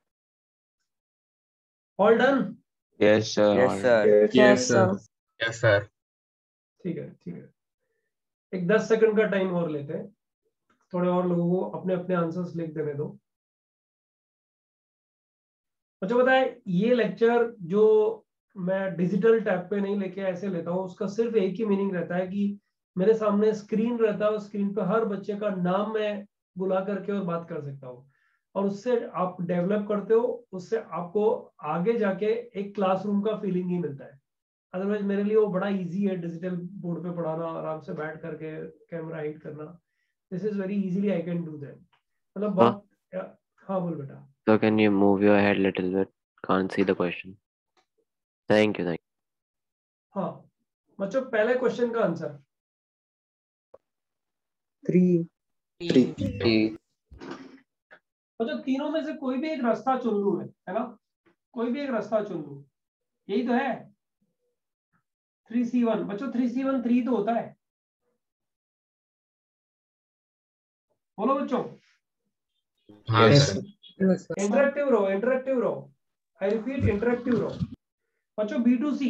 All done? Yes, sir. Yes All sir. Yes sir. Yes sir. ठीक है ठीक है, एक 10 सेकंड का टाइम और लेते हैं, थोड़े और लोगों को अपने अपने आंसर्स लिख देने दो। मुझे पता है ये लेक्चर जो मैं डिजिटल टैब पे नहीं लेके ऐसे लेता हूँ, उसका सिर्फ एक ही मीनिंग रहता है कि मेरे सामने स्क्रीन रहता है, उस स्क्रीन पे हर बच्चे का नाम मैं बुला करके और बात कर सकता हूँ, और उससे आप डेवलप करते हो, उससे आपको आगे जाके एक क्लासरूम का फीलिंग ही मिलता है। अदरवाइज मेरे लिए वो बड़ा इजी है डिजिटल बोर्ड पे पढ़ाना, आराम से बैठ करके कैमरा हाइड करना। This is very easily I can do that, मतलब बहुत। हाँ बोल बेटा। So can you move your head little bit? Can't see the question. Thank you. हाँ बच्चों, पहले क्वेश्चन का आंसर 3 बच्चों, तीनों में से कोई भी एक रास्ता चुन लूं मैं, है ना, कोई भी एक रास्ता चुन लूं, यही तो है 3C1। बच्चों 3C1 3 तो होता है, बोलो बच्चों। हाँ सर। इंटरेक्टिव रहो, इंटरेक्टिव रहो, आई रिपीट इंटरेक्टिव रहो। बच्चों B2C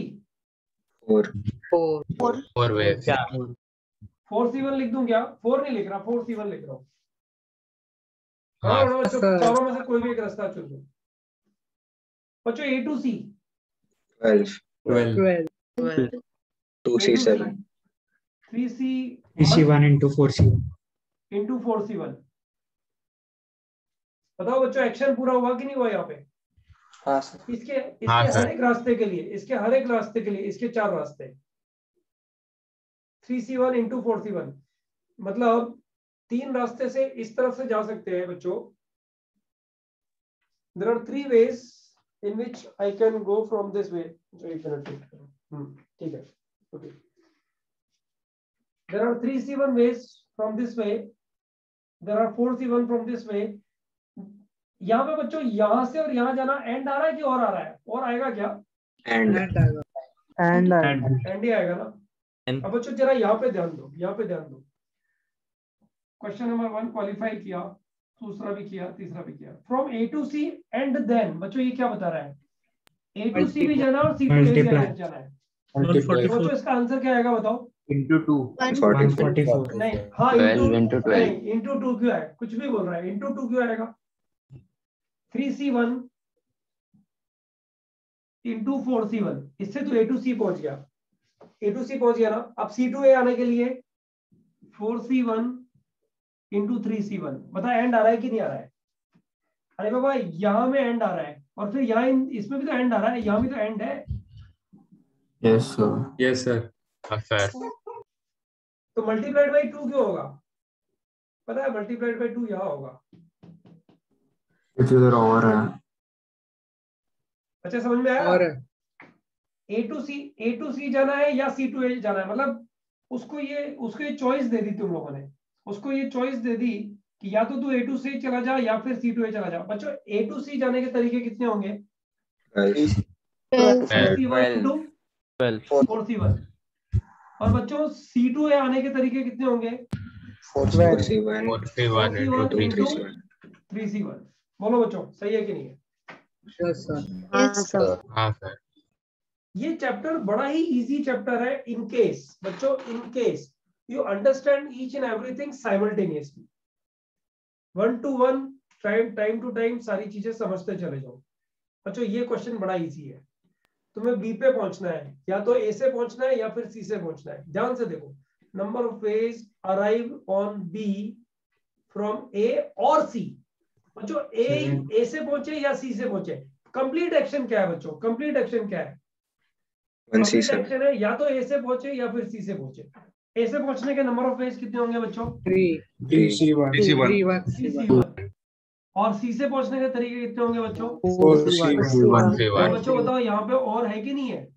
4 वेज। 4C1 लिख दूं क्या? 4 नहीं लिख रहा, 4C1 लिख रहा हूँ। हाँ बच्चों चारों में से कोई भी एक रास्ता चुन लो। बच्चों A2C 12 2C7 3C 3C1 into 4C1 into 4C1। बताओ बच्चों, एक्शन पूरा हुआ कि नहीं हुआ यहाँ पे? हाँ सर। इसके हाँ, हर सर। एक रास्ते के लिए, इसके हर एक रास्ते के लिए इसके 4 रास्ते। 3C1 into 4C1 मतलब 3 रास्ते से इस तरफ से जा सकते हैं बच्चों। There are 3 ways in which I can go from this way. जो एक मिनट वेट करो, ठीक है, okay. There are 3C1 ways from this way. There are 4C1 from this way. यहाँ पे बच्चों यहां से और यहाँ जाना एंड आ रहा है कि और आ रहा है? और आएगा क्या? एंड एंड ही आएगा ना। अब बच्चों जरा यहाँ पे ध्यान दो, यहाँ पे ध्यान दो। क्वेश्चन नंबर 1 क्वालिफाई किया, दूसरा भी किया, तीसरा भी किया। फ्रॉम A2C एंड देन, बच्चों ये क्या बता रहा है? A2C भी जाना और C2A भी जाना है। बच्चों इसका आंसर क्या आएगा बताओ? into 2 144 नहीं, हाँ 12 into 12. नहीं, इंटू 2 क्यों है? कुछ भी बोल रहा है, इंटू 2 क्यों आएगा? 3C1 इंटू 4C1, इससे तो A2C पहुंच गया, A2C पहुंच गया ना। अब C2A आने के लिए 4C1 इंटू 3C1। बता एंड आ रहा है कि नहीं आ रहा है? अरे बाबा यहाँ में एंड आ रहा है, और फिर यहाँ इसमें भी तो एंड आ रहा है, यहाँ भी तो एंड है। Yes sir. Yes sir. हाँ सर। तो मल्टीप्लाइड बाई 2 क्यों होगा? पता है मल्टीप्लाइड बाई 2 यहाँ होगा। इधर और है। अच्छा समझ में आया? और A2C जाना है या C2A जाना है, मतलब उसको ये चॉइस दे दी तुम लोगों ने, उसको ये चॉइस दे दी कि या तो तू A2C चला जा या फिर C2A चला जा। बच्चों A2C जाने के तरीके कितने होंगे? 4C1 और बच्चों C2A आने के तरीके कितने होंगे? 4C1 into 3C1। बोलो बच्चों सही है कि नहीं है? Yes sir. Yes sir. हाँ सर। ये चैप्टर बड़ा ही इजी चैप्टर है इन केस बच्चों, in case you understand each and everything simultaneously, 1 to 1 time to time सारी चीजें समझते चले जाओ। बच्चों ये क्वेश्चन बड़ा इजी है, तुम्हें बी पे पहुंचना है, या तो ए से पहुंचना है या फिर सी से पहुंचना है। ध्यान से देखो, number of ways arrive on B from A और सी। बच्चों ए से पहुंचे या सी से पहुंचे, कंप्लीट एक्शन क्या है बच्चों? कंप्लीट एक्शन क्या है? 1C complete sir. एक्शन है या तो ए से पहुंचे या फिर सी से पहुंचे। ए से पहुंचने के नंबर ऑफ वेज कितने होंगे बच्चों? 3C1 और सी से पहुंचने के तरीके कितने होंगे बच्चों? 4C1 तो बच्चों बताओ यहाँ पे और है कि नहीं है?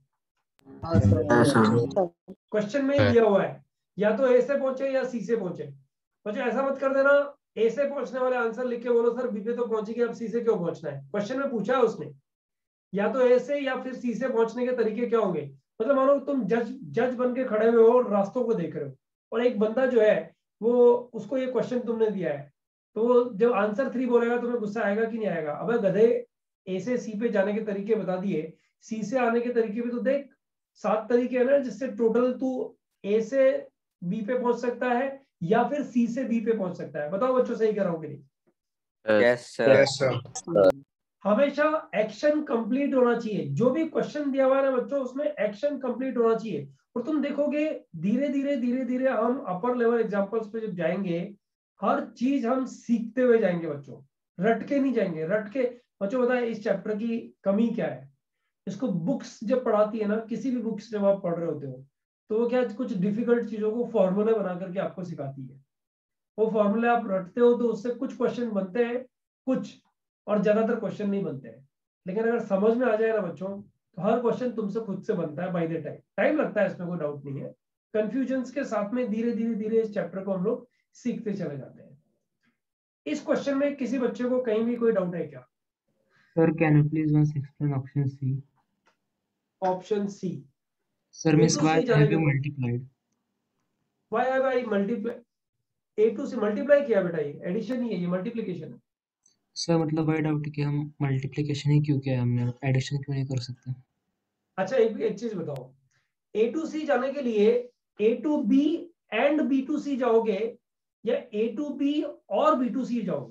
क्वेश्चन में ही दिया हुआ है, या तो ए से पहुंचे या सी से पहुंचे। बच्चों ऐसा मत कर देना ए से पहुंचने वाले आंसर लिख के बोलो सर बी पे तो पहुंची गई, अब सी से क्यों पहुंचना है? क्वेश्चन में पूछा है उसने, या तो ए से या फिर सी से पहुंचने के तरीके क्या होंगे। मतलब मानो तुम जज बन के खड़े हुए हो और रास्तों को देख रहे हो, और एक बंदा जो है वो उसको ये क्वेश्चन तुमने दिया है, तो जब आंसर 3 बोलेगा तुम्हें गुस्सा आएगा कि नहीं आएगा? अबे गधे, ए से सी पे जाने के तरीके बता दिए, सी से आने के तरीके भी तो देख। 7 तरीके है ना, जिससे टोटल तू ए से बी पे पहुंच सकता है या फिर सी से बी पे पहुंच सकता है। बताओ बच्चों सही कर रहा हूँ कि नहीं? Yes sir. हमेशा एक्शन कंप्लीट होना चाहिए। जो भी क्वेश्चन दिया हुआ है ना बच्चों, उसमें एक्शन कंप्लीट होना चाहिए। और तुम देखोगे धीरे धीरे हम अपर लेवल एग्जांपल्स पे जब जाएंगे, हर चीज हम सीखते हुए जाएंगे बच्चों, रट के नहीं जाएंगे। रट के बच्चों बताए इस चैप्टर की कमी क्या है? इसको बुक्स जब पढ़ाती है ना, किसी भी बुक्स जब आप पढ़ रहे होते हो, तो वो क्या कुछ डिफिकल्ट चीजों को फॉर्मूला बना करके आपको सिखाती है। वो फॉर्मूले आप रटते हो तो उससे कुछ क्वेश्चन बनते हैं, कुछ और ज्यादातर क्वेश्चन नहीं बनते हैं। लेकिन अगर समझ में आ जाए ना बच्चों, तो हर क्वेश्चन तुमसे खुद से बनता है बाय द टाइम। टाइम लगता है, इसमें कोई डाउट नहीं है। कंफ्यूजन्स के साथ में धीरे धीरे इस चैप्टर को हम लोग सीखते चले जाते हैं। इस क्वेश्चन में किसी बच्चे को कहीं भी कोई डाउट है क्या? Sir, can you please once explain option C? Option C Sir, A means to why C जाने have you के, multiplied? Why have I multiply A to C multiply किया बेटा, ये एडिशन ही है, ये मल्टीप्लिकेशन है। सर मतलब वही डाउट है कि हम मल्टीप्लिकेशन ही क्यों किया हमने, एडिशन क्यों नहीं कर सकते? अच्छा एक चीज बताओ, ए टू सी जाने के लिए A to B and B to C जाओगे या ए टू बी और बी टू सी जाओगे?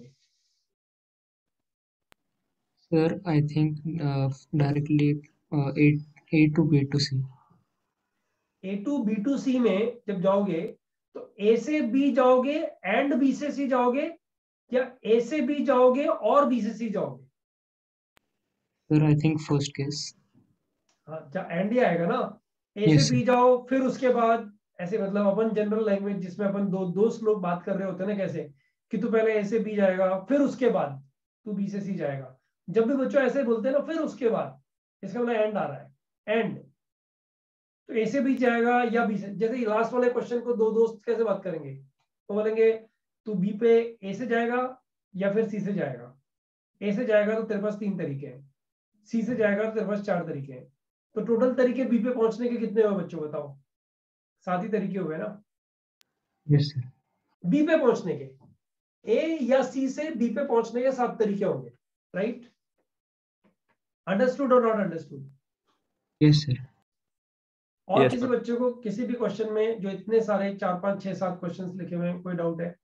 Sir I think directly A to B to C. A to B to C में जब जाओगे तो ए से बी जाओगे एंड बी से सी जाओगे, या ए से बी जाओगे और बी से सी जाओगे? Sir I think first case. हाँ, एंड ही आएगा ना। ए Yes, से बी जाओ, फिर उसके बाद ऐसे, मतलब अपन जनरल लैंग्वेज जिसमें अपन दो लोग बात कर रहे होते हैं ना, कैसे कि तू पहले ए से बी जाएगा, फिर उसके बाद तू बी से सी जाएगा। जब भी बच्चों ऐसे बोलते हैं ना फिर उसके बाद, इसका मतलब एंड आ रहा है, एंड। तो ए से बी जाएगा या बी से, जैसे लास्ट वाले क्वेश्चन को दो दोस्त कैसे बात करेंगे, तो बोलेंगे तू बी पे ए से जाएगा या फिर सी से जाएगा। ए से जाएगा तो तेरे पास 3 तरीके हैं, सी से जाएगा तो तेरे पास 4 तरीके हैं। तो टोटल तरीके बी पे पहुंचने के कितने हुए बच्चों, बताओ? 7 ही तरीके हुए ना यस सर। बी पे पहुंचने के। ए या सी से बी पे पहुंचने के 7 तरीके होंगे, राइट? अंडरस्टूड और नॉट अंडरस्टूड? Yes sir. और Yes, किसी sir. बच्चे को किसी भी क्वेश्चन में जो इतने सारे 4 5 6 7 क्वेश्चंस लिखे हुए हैं, कोई डाउट है?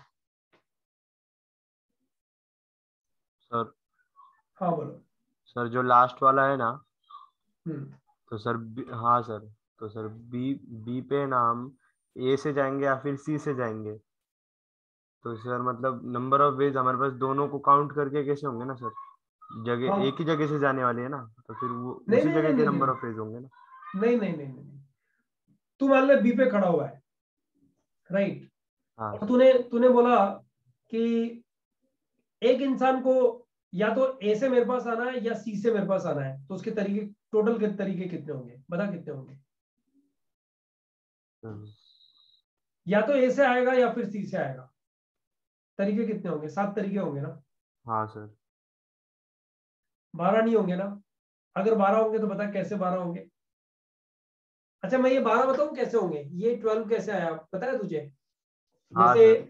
सर हाँ बोलो। सर जो लास्ट वाला है ना, हम्म, तो सर हाँ सर, तो सर बी बी पे ना हम ए से जाएंगे या फिर सी से जाएंगे, तो सर मतलब नंबर ऑफ वेज हमारे पास दोनों को काउंट करके कैसे होंगे ना सर? जगह हाँ। एक ही जगह से जाने वाली है ना, तो फिर वो नहीं उसी नहीं जगह नहीं के नहीं नंबर नहीं ऑफ वेज होंगे ना? नहीं नहीं नहीं नहीं। तू मान ले बी पे खड़ा हुआ है, राइट? हाँ और तूने बोला कि एक इंसान को या तो ए से मेरे पास आना है या सी से मेरे पास आना है, तो उसके तरीके, टोटल के तरीके कितने होंगे? बता कितने होंगे? या तो ए से आएगा या फिर सी से आएगा, तरीके कितने होंगे? 7 तरीके होंगे ना? हाँ सर। 12 नहीं होंगे ना? अगर 12 होंगे तो बता कैसे 12 होंगे? अच्छा मैं ये 12 बताऊं कैसे होंगे, ये 12 कैसे आया पता है तुझे? हाँ जैसे सर,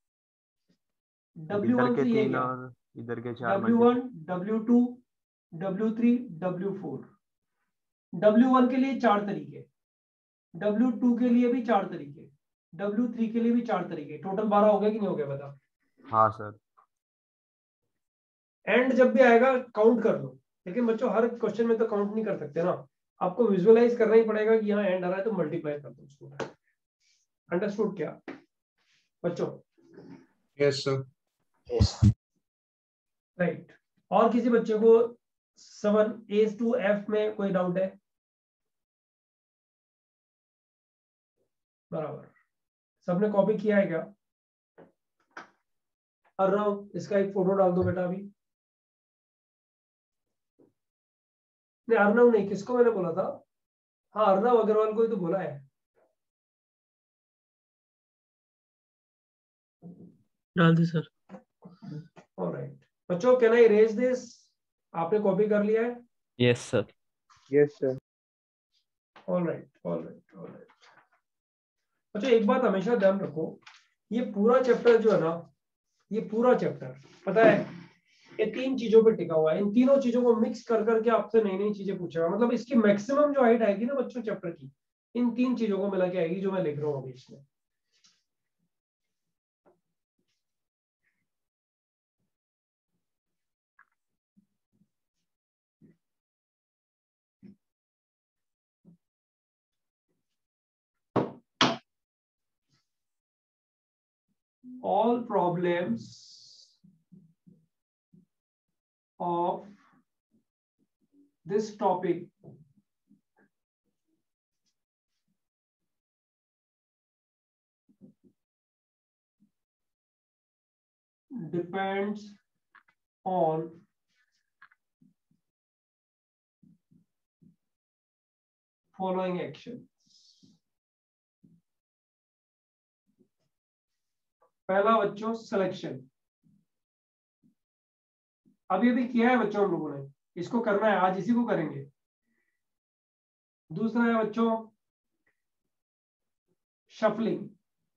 इधर W1 के से ये 3 गया, और इधर के 4 W1 W2 W3 W4। W1 के लिए 4 तरीके, W2 के लिए भी 4 तरीके, W3 के लिए भी 4 तरीके, टोटल 12 हो गए कि नहीं हो गए बता? हाँ सर। एंड जब भी आएगा काउंट कर लो, लेकिन बच्चों हर क्वेश्चन में तो काउंट नहीं कर सकते ना, आपको विजुअलाइज करना ही पड़ेगा कि यहाँ एंड आ रहा है तो मल्टीप्लाई कर दो उसको। अंडरस्टूड क्या बच्चों? Yes sir. राइट। और किसी बच्चे को 7 A to F में कोई डाउट है? बराबर, सबने कॉपी किया है क्या? अर्नव, इसका एक फोटो डाल दो बेटा अभी। नहीं अर्नव नहीं, किसको मैंने बोला था? हाँ अर्नव अग्रवाल को ही तो बोला है। डाल दी सर। ऑलराइट बच्चों, कैन आई इरेज दिस? आपने कॉपी कर लिया है? Yes, sir. Yes sir. Alright. अच्छा एक बात हमेशा ध्यान रखो, ये पूरा चैप्टर जो है ना, ये पूरा चैप्टर पता है ये 3 चीजों पे टिका हुआ है। इन तीनों चीजों को मिक्स कर करके आपसे नई नई चीजें पूछेगा। मतलब इसकी मैक्सिमम जो हाइट आएगी ना बच्चों चैप्टर की, इन 3 चीजों को मिला के आएगी जो मैं लिख रहा हूँ अभी इसमें। All problems of this topic depends on following actions. पहला बच्चों सिलेक्शन, अभी किया है बच्चों हम लोगों ने, इसको करना है आज, इसी को करेंगे। दूसरा है बच्चों शफलिंग,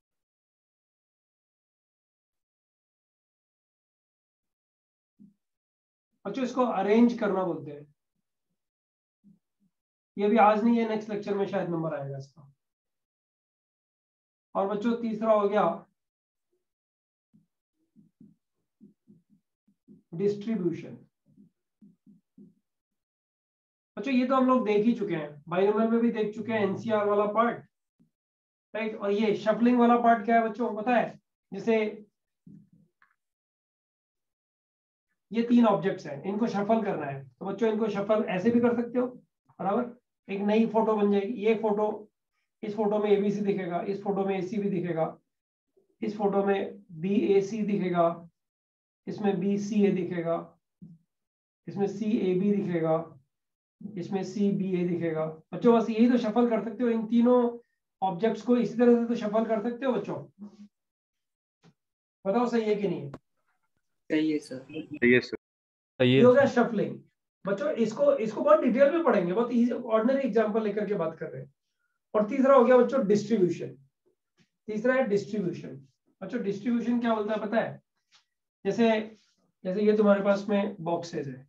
बच्चों इसको अरेंज करना बोलते हैं। ये भी आज नहीं है, नेक्स्ट लेक्चर में शायद नंबर आएगा इसका। और बच्चों तीसरा हो गया डिस्ट्रीब्यूशन। बच्चों ये तो हम लोग देख ही चुके हैं, बाइनोमियल में भी देख चुके हैं, एनसीआर वाला पार्ट, राइट। और ये शफलिंग वाला पार्ट क्या है बच्चों पता है? जैसे ये 3 ऑब्जेक्ट्स हैं, इनको शफल करना है, तो बच्चों इनको शफल ऐसे भी कर सकते हो, बराबर। एक नई फोटो बन जाएगी, ये फोटो, इस फोटो में एबीसी दिखेगा, इस फोटो में एसी भी दिखेगा, इस फोटो में बीएसी दिखेगा, इसमें बीसीए दिखेगा, इसमें सीएबी दिखेगा, इसमें सीबीए दिखेगा। बच्चों बस यही तो शफल कर सकते हो, इन तीनों ऑब्जेक्ट्स को इसी तरह से तो शफल कर सकते हो बच्चों। बताओ सही है कि नहीं है? सही है सर। सही है सर। ये हो गया शफलिंग। बच्चों इसको बहुत डिटेल में पढ़ेंगे, बहुत इजी ऑर्डिनरी एग्जांपल लेकर के बात कर रहे हैं। और तीसरा हो गया बच्चों डिस्ट्रीब्यूशन। तीसरा है डिस्ट्रीब्यूशन। बच्चों डिस्ट्रीब्यूशन क्या बोलता है पता है? जैसे ये तुम्हारे पास में बॉक्सेस है,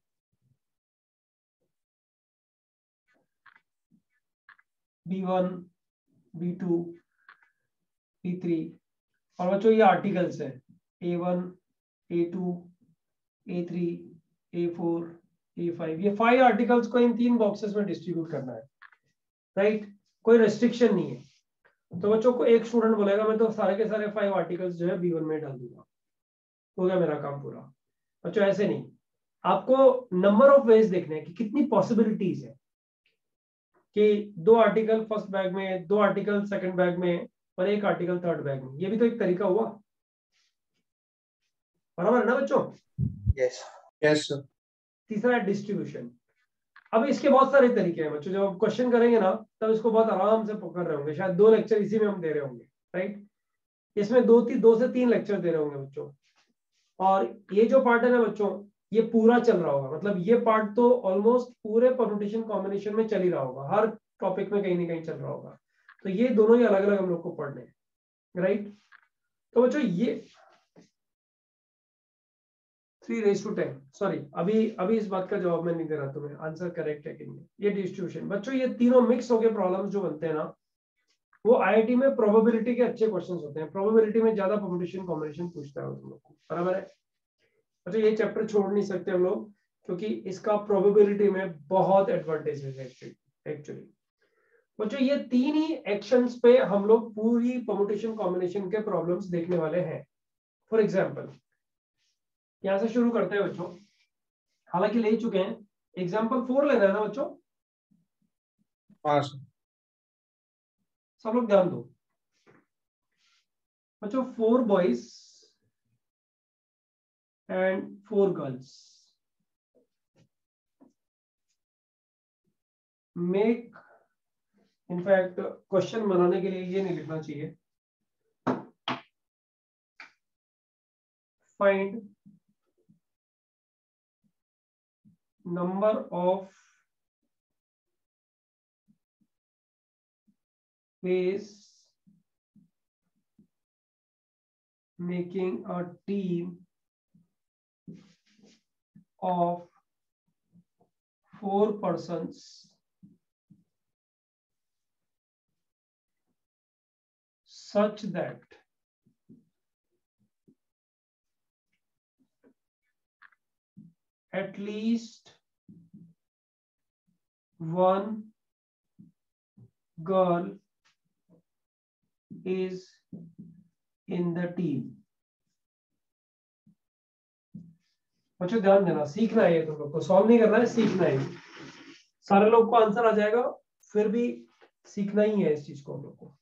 B1, B2, B3, और बच्चों ये आर्टिकल्स है A1, A2, A3, A4, A5। ये 5 आर्टिकल्स को इन 3 बॉक्सेस में डिस्ट्रीब्यूट करना है, राइट। कोई रेस्ट्रिक्शन नहीं है। तो बच्चों को एक स्टूडेंट बोलेगा मैं तो सारे के सारे 5 आर्टिकल्स जो है B1 में डाल दूंगा, हो गया मेरा काम पूरा। बच्चों ऐसे नहीं, आपको नंबर ऑफ वेज देखने हैं कि कितनी पॉसिबिलिटीज है कि 2 आर्टिकल फर्स्ट बैग में, 2 आर्टिकल सेकंड बैग में और 1 आर्टिकल थर्ड बैग में। ये भी तो एक तरीका हुआ, बराबर है ना बच्चों? Yes yes sir. तीसरा है डिस्ट्रीब्यूशन। अब इसके बहुत सारे तरीके हैं बच्चों, जब आप क्वेश्चन करेंगे ना तब इसको बहुत आराम से पकड़ रहे होंगे। शायद 2 लेक्चर इसी में हम दे रहे होंगे, राइट। इसमें 2 से 3 लेक्चर दे रहे होंगे बच्चों। और ये जो पार्ट है ना बच्चों, ये पूरा चल रहा होगा, मतलब ये पार्ट तो ऑलमोस्ट पूरे परम्यूटेशन कॉम्बिनेशन में चल ही रहा होगा, हर टॉपिक में कहीं ना कहीं चल रहा होगा। तो ये दोनों ही अलग अलग हम लोग को पढ़ने हैं, राइट। तो बच्चों ये 3:10, सॉरी अभी इस बात का जवाब मैं नहीं दे रहा तुम्हें, आंसर करेक्ट है कि नहीं। ये डिस्ट्रीब्यूशन बच्चों, ये तीनों मिक्स होकर प्रॉब्लम्स जो बनते हैं ना, वो आईआईटी में प्रोबेबिलिटी के अच्छे क्वेश्चंस होते हैं। प्रोबेबिलिटी में ज्यादा परम्यूटेशन कॉम्बिनेशन पूछता है तुम लोग को, बराबर है। अच्छा ये चैप्टर छोड़ नहीं सकते हम लोग, क्योंकि इसका प्रोबेबिलिटी में बहुत एडवांटेज है एक्चुअली। बच्चों ये 3 ही एक्शंस पे हम लोग पूरी परम्यूटेशन कॉम्बिनेशन के प्रॉब्लम्स देखने वाले हैं। फॉर एग्जांपल यहां से शुरू करते हैं बच्चों, हालांकि ले चुके हैं एग्जाम्पल 4 लेना है ना बच्चों? हाँ सर। सब लोग ध्यान दो बच्चों, 4 boys and 4 girls make, in fact question बनाने के लिए ये नहीं लिखना चाहिए, find number of ways making a team of 4 persons such that at least one girl is in the team. बच्चों ध्यान देना, सीखना है ये, तुम लोग को सॉल्व नहीं करना है, सीखना है। सारे लोग को आंसर आ जाएगा, फिर भी सीखना ही है इस चीज को हम लोग को।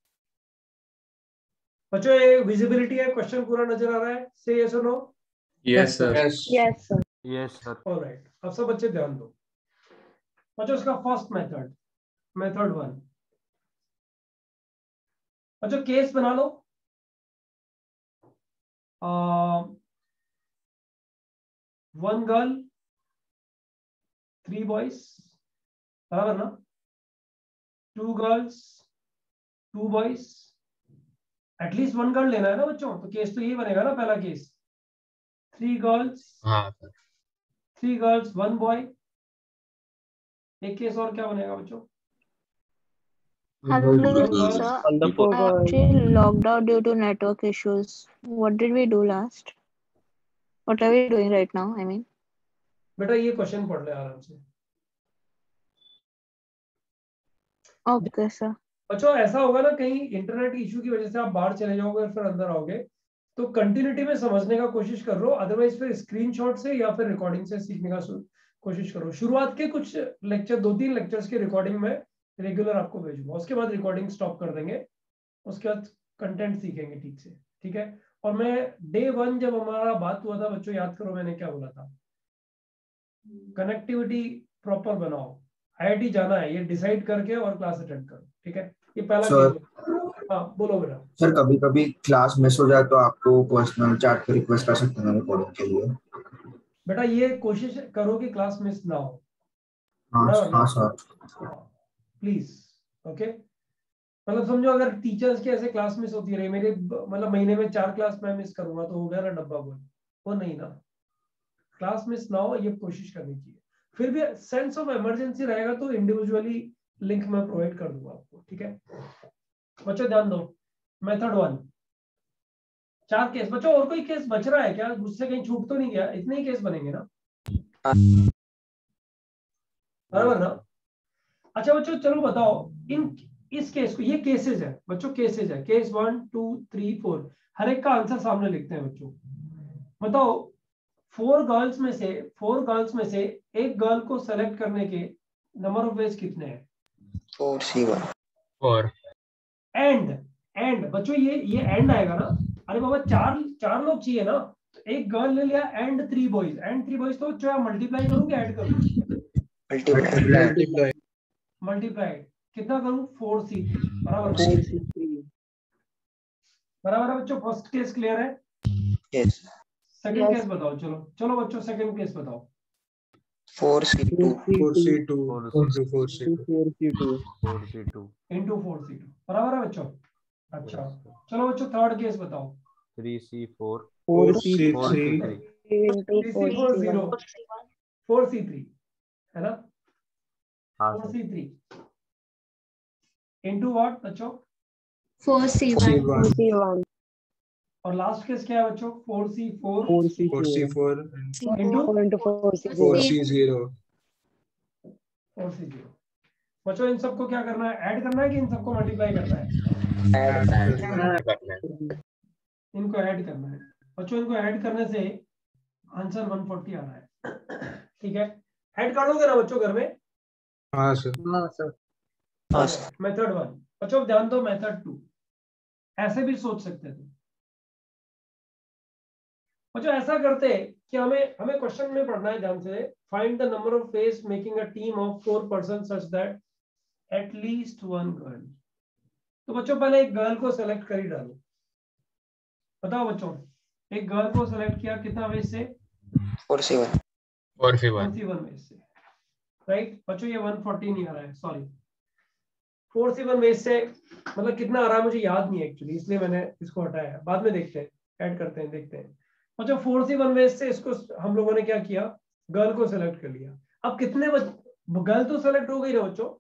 बच्चों ये विजिबिलिटी है, क्वेश्चन पूरा नजर आ रहा है? से यस और no? Yes sir. Yes sir. Yes sir. Alright, अब सब बच्चे ध्यान दो। बच्चों इसका फर्स्ट मेथड, मेथड 1, बच्चों केस बना लो। 1 गर्ल 3 बॉयज, बराबर ना? 2 गर्ल्स 2 बॉयज, एटलीस्ट 1 गर्ल लेना है ना बच्चों, तो केस तो यही बनेगा ना पहला केस। 3 गर्ल्स, हाँ सर। 3 girls 1 boy. एक केस और क्या बनेगा बच्चों? Hello, Girls. sir. On the I actually logged out due to network issues. What did we do last? What are we doing right now? I mean, बेटा ये question पढ़ ले आराम से। okay, sir. बच्चों ऐसा होगा ना, कहीं इंटरनेट इशू की वजह से आप बाहर चले जाओगे और फिर अंदर आओगे, तो कंटिन्यूटी में समझने का कोशिश कर लो, अदरवाइज फिर स्क्रीनशॉट से या फिर रिकॉर्डिंग से सीखने का कोशिश करो। शुरुआत के कुछ लेक्चर, 2-3 लेक्चर्स की रिकॉर्डिंग में रेगुलर आपको भेजूंगा, उसके बाद रिकॉर्डिंग स्टॉप कर देंगे, उसके बाद कंटेंट सीखेंगे ठीक से, ठीक है? और मैं डे 1 जब हमारा बात हुआ था बच्चों, याद करो मैंने क्या बोला था? कनेक्टिविटी प्रॉपर बनाओ, आईआईटी जाना है ये डिसाइड करके और क्लास अटेंड करो, ठीक है? ये पहला केस। हाँ बोलो बेटा। सर कभी कभी क्लास मिस हो जाए तो आपको पर्सनल चैट पे रिक्वेस्ट कर सकते हैं रिकॉर्डिंग के लिए। बेटा ये कोशिश करो कि क्लास मिस ना हो। हाँ सर। Please, okay? मतलब समझो अगर टीचर्स की ऐसे क्लास मिस होती रही, मेरे मतलब महीने में 4 क्लास मैं मिस करूंगा तो हो गया ना डब्बा बोल, वो नहीं ना, क्लास मिस ना हो ये कोशिश करनी चाहिए। फिर भी सेंस ऑफ इमरजेंसी रहेगा तो इंडिविजुअली लिंक मैं प्रोवाइड कर दूंगा आपको, ठीक है? बच्चों ध्यान दो, मेथड 1 4 केस। बच्चों और कोई केस बच रहा है क्या? मुझसे कहीं छूट तो नहीं गया? इतने ही केस बनेंगे ना, बराबर ना? अच्छा बच्चों चलो बताओ, इस केस को, ये केसेस है बच्चों, केसेस है, केस 1 2 3 4, हर एक का आंसर सामने लिखते हैं बच्चों। बताओ 4 गर्ल्स में से एक गर्ल को सेलेक्ट करने के नंबर ऑफ वेज कितने हैं? 4C1 4। एंड बच्चों ये एंड आएगा ना? अरे बाबा 4 लोग चाहिए ना, तो एक गर्ल ले लिया एंड 3 बॉयज, तो जो आप मल्टीप्लाई करूंगे ऐड करूंगे? मल्टीप्लाई कितना करूं? 4C3 बराबर बराबर है बच्चों। फर्स्ट केस क्लियर है? यस। सेकंड केस बताओ, चलो बच्चों सेकंड केस बताओ। 4C2 into 4C2 बराबर है बच्चों? अच्छा चलो बच्चों थर्ड केस बताओ। 3C4 4C3 4C3 है ना? हाँ 4C3 into what बच्चों? 4C1 और लास्ट केस क्या है बच्चों? 4C4 into 4C0 बच्चों इन सबको क्या करना है? ऐड करना है कि इन सबको मल्टीप्लाई करना है? इनको ऐड करना है बच्चों। इनको ऐड करने से आंसर 140 आ रहा है, ठीक है? ऐड कर लोगे ना बच्चों घर में? हाँ सर। हाँ सर। मेथड 1 बच्चों ध्यान दो, मेथड 2 ऐसे भी सोच सकते थे बच्चों। ऐसा करते कि हमें क्वेश्चन में पढ़ना है ध्यान से, find the number of ways making a team of 4 person such that at least 1 girl. तो बच्चों पहले एक गर्ल को सेलेक्ट कर ही डालो। बताओ बच्चों, एक गर्ल को सेलेक्ट किया कितना वेज से? 4C1 वेज से, राइट बच्चों। ये 140 नहीं आ रहा है, सॉरी 4C1 वेज से मतलब कितना आ रहा है मुझे याद नहीं है एक्चुअली, इसलिए मैंने इसको हटाया। बाद में देखते हैं, ऐड करते हैं, देखते हैं। अच्छा 4C1 वेज से इसको हम लोगों ने क्या किया, गर्ल को सेलेक्ट कर लिया। अब कितने गर्ल तो सेलेक्ट हो गई ना बच्चों?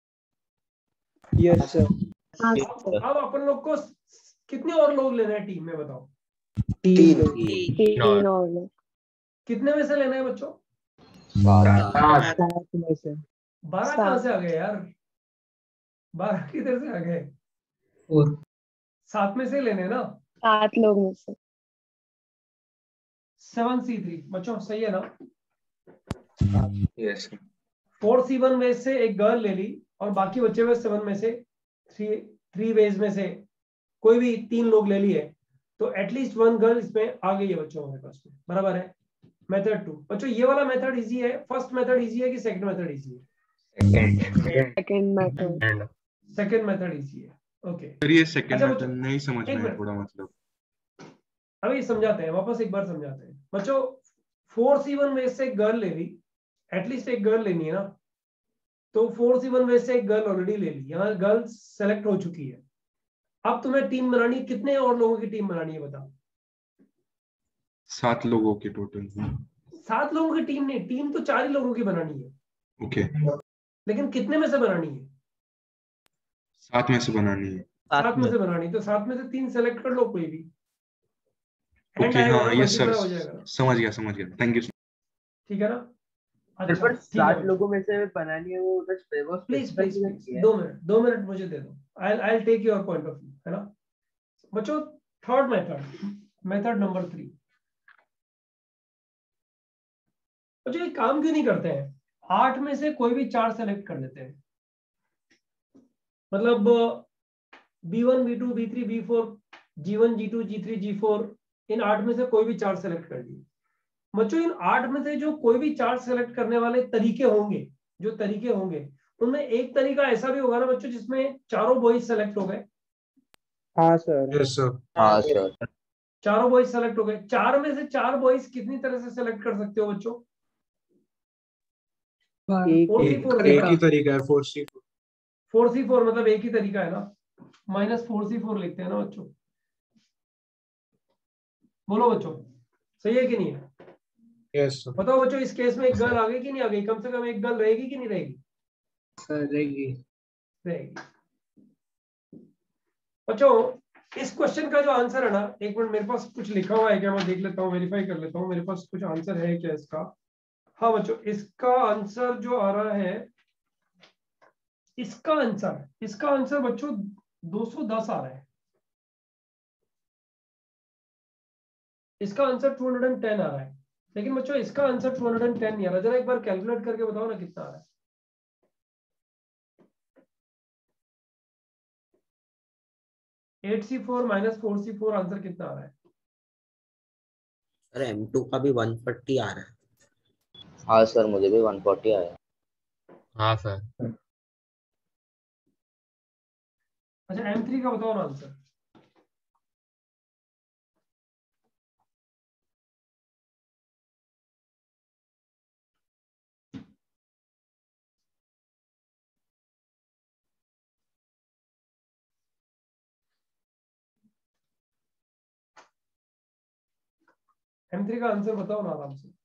Yes sir. अब अपन लोग को कितने और लोग लेने हैं टीम में बताओ? 3 लोग। कितने में से लेना है बच्चों? 7 में से। 12 कहाँ से आ गए यार? 12 किधर से आ गए? 7 में से लेने हैं ना? 7 लोग में से 7C3 बच्चों, सही है ना? यस। 4C1 वेज से एक गर्ल ले ली और बाकी बचे हुए 7 में से 3 वेज में से कोई भी 3 लोग ले लिए, तो एटलीस्ट 1 गर्ल इसमें आ गई है बच्चों हमारे पास में, बराबर है। मेथड 2 बच्चों, ये वाला मेथड इजी है? फर्स्ट मेथड इजी है कि सेकंड मेथड इजी है? सेकंड मेथड इजी है। ओके सर ये सेकंड अच्छा मेथड नहीं समझ में थोड़ा मतलब। अभी समझाते हैं, वापस एक बार समझाते हैं बच्चों। 4C1 वेज से एक गर्ल ले ली, एटलीस्ट एक गर्ल लेनी है ना, तो 4C1 वेज से एक गर्ल ऑलरेडी ले ली, यहाँ गर्ल सेलेक्ट हो चुकी है। अब तुम्हें टीम बनानी, कितने और लोगों की टीम बनानी है बताओ? 7 लोगों की टोटल। 7 लोगों की टीम नहीं, टीम तो 4 ही लोगों की बनानी है। ओके। लेकिन कितने में से बनानी है? 7 में से बनानी है। 7 में से बनानी, तो 7 में से 3 सेलेक्ट कर लो कोई भी। ओके हाँ यस सर, हो जाएगा। समझ गया, थैंक यू। ठीक है ना? अच्छा, पर 7 लोगों में से बनानी है वो बस प्लीज 2 मिनट मुझे दे दो। I'll take your point of view, है ना बच्चों? थर्ड मेथड नंबर 3 बच्चों, ये काम क्यों नहीं करते हैं? 8 में से कोई भी 4 सेलेक्ट कर लेते हैं, मतलब B1 B2 B3 B4 G1 G2 G3 G4, इन 8 में से कोई भी 4 सेलेक्ट कर लिए। बच्चों इन 8 में से जो कोई भी 4 सेलेक्ट करने वाले तरीके होंगे, उनमें एक तरीका ऐसा भी होगा ना बच्चों जिसमें चारों बॉयज सेलेक्ट हो गए। हाँ सर। Yes sir. हाँ सर। चारों बॉयज सेलेक्ट हो गए। 4 में से 4 बॉयज कितनी तरह से सेलेक्ट कर सकते हो बच्चों? एक ही तरीका है 4C4। 4C4 मतलब एक ही तरीका है ना, -4C4 लिखते हैं ना बच्चों। बोलो बच्चों, सही है कि नहीं है? Yes sir. बताओ बच्चों, इस केस में एक गर्ल आ गई कि नहीं आ गई? कम से कम एक गर्ल रहेगी कि नहीं रहेगी? रहेगी। बच्चों इस क्वेश्चन का जो आंसर है ना, एक मिनट मेरे पास कुछ लिखा हुआ है क्या, मैं देख लेता हूँ, वेरीफाई कर लेता हूँ मेरे पास कुछ आंसर है क्या इसका। हाँ बच्चों, इसका आंसर जो आ रहा है, इसका आंसर बच्चों 210 आ रहा है। इसका आंसर 210 आ रहा है, लेकिन बच्चों इसका आंसर 210 नहीं आ रहा। जरा एक बार कैलकुलेट करके बताओ ना कितना आ रहा है। 8C4 -4C4 आंसर कितना आ रहा है? सर M2 का भी 140 आ रहा है। हाँ सर, मुझे भी 140 आया। हाँ सर। अच्छा M3 का बताओ ना आंसर। M3 का आंसर बताओ ना आराम से।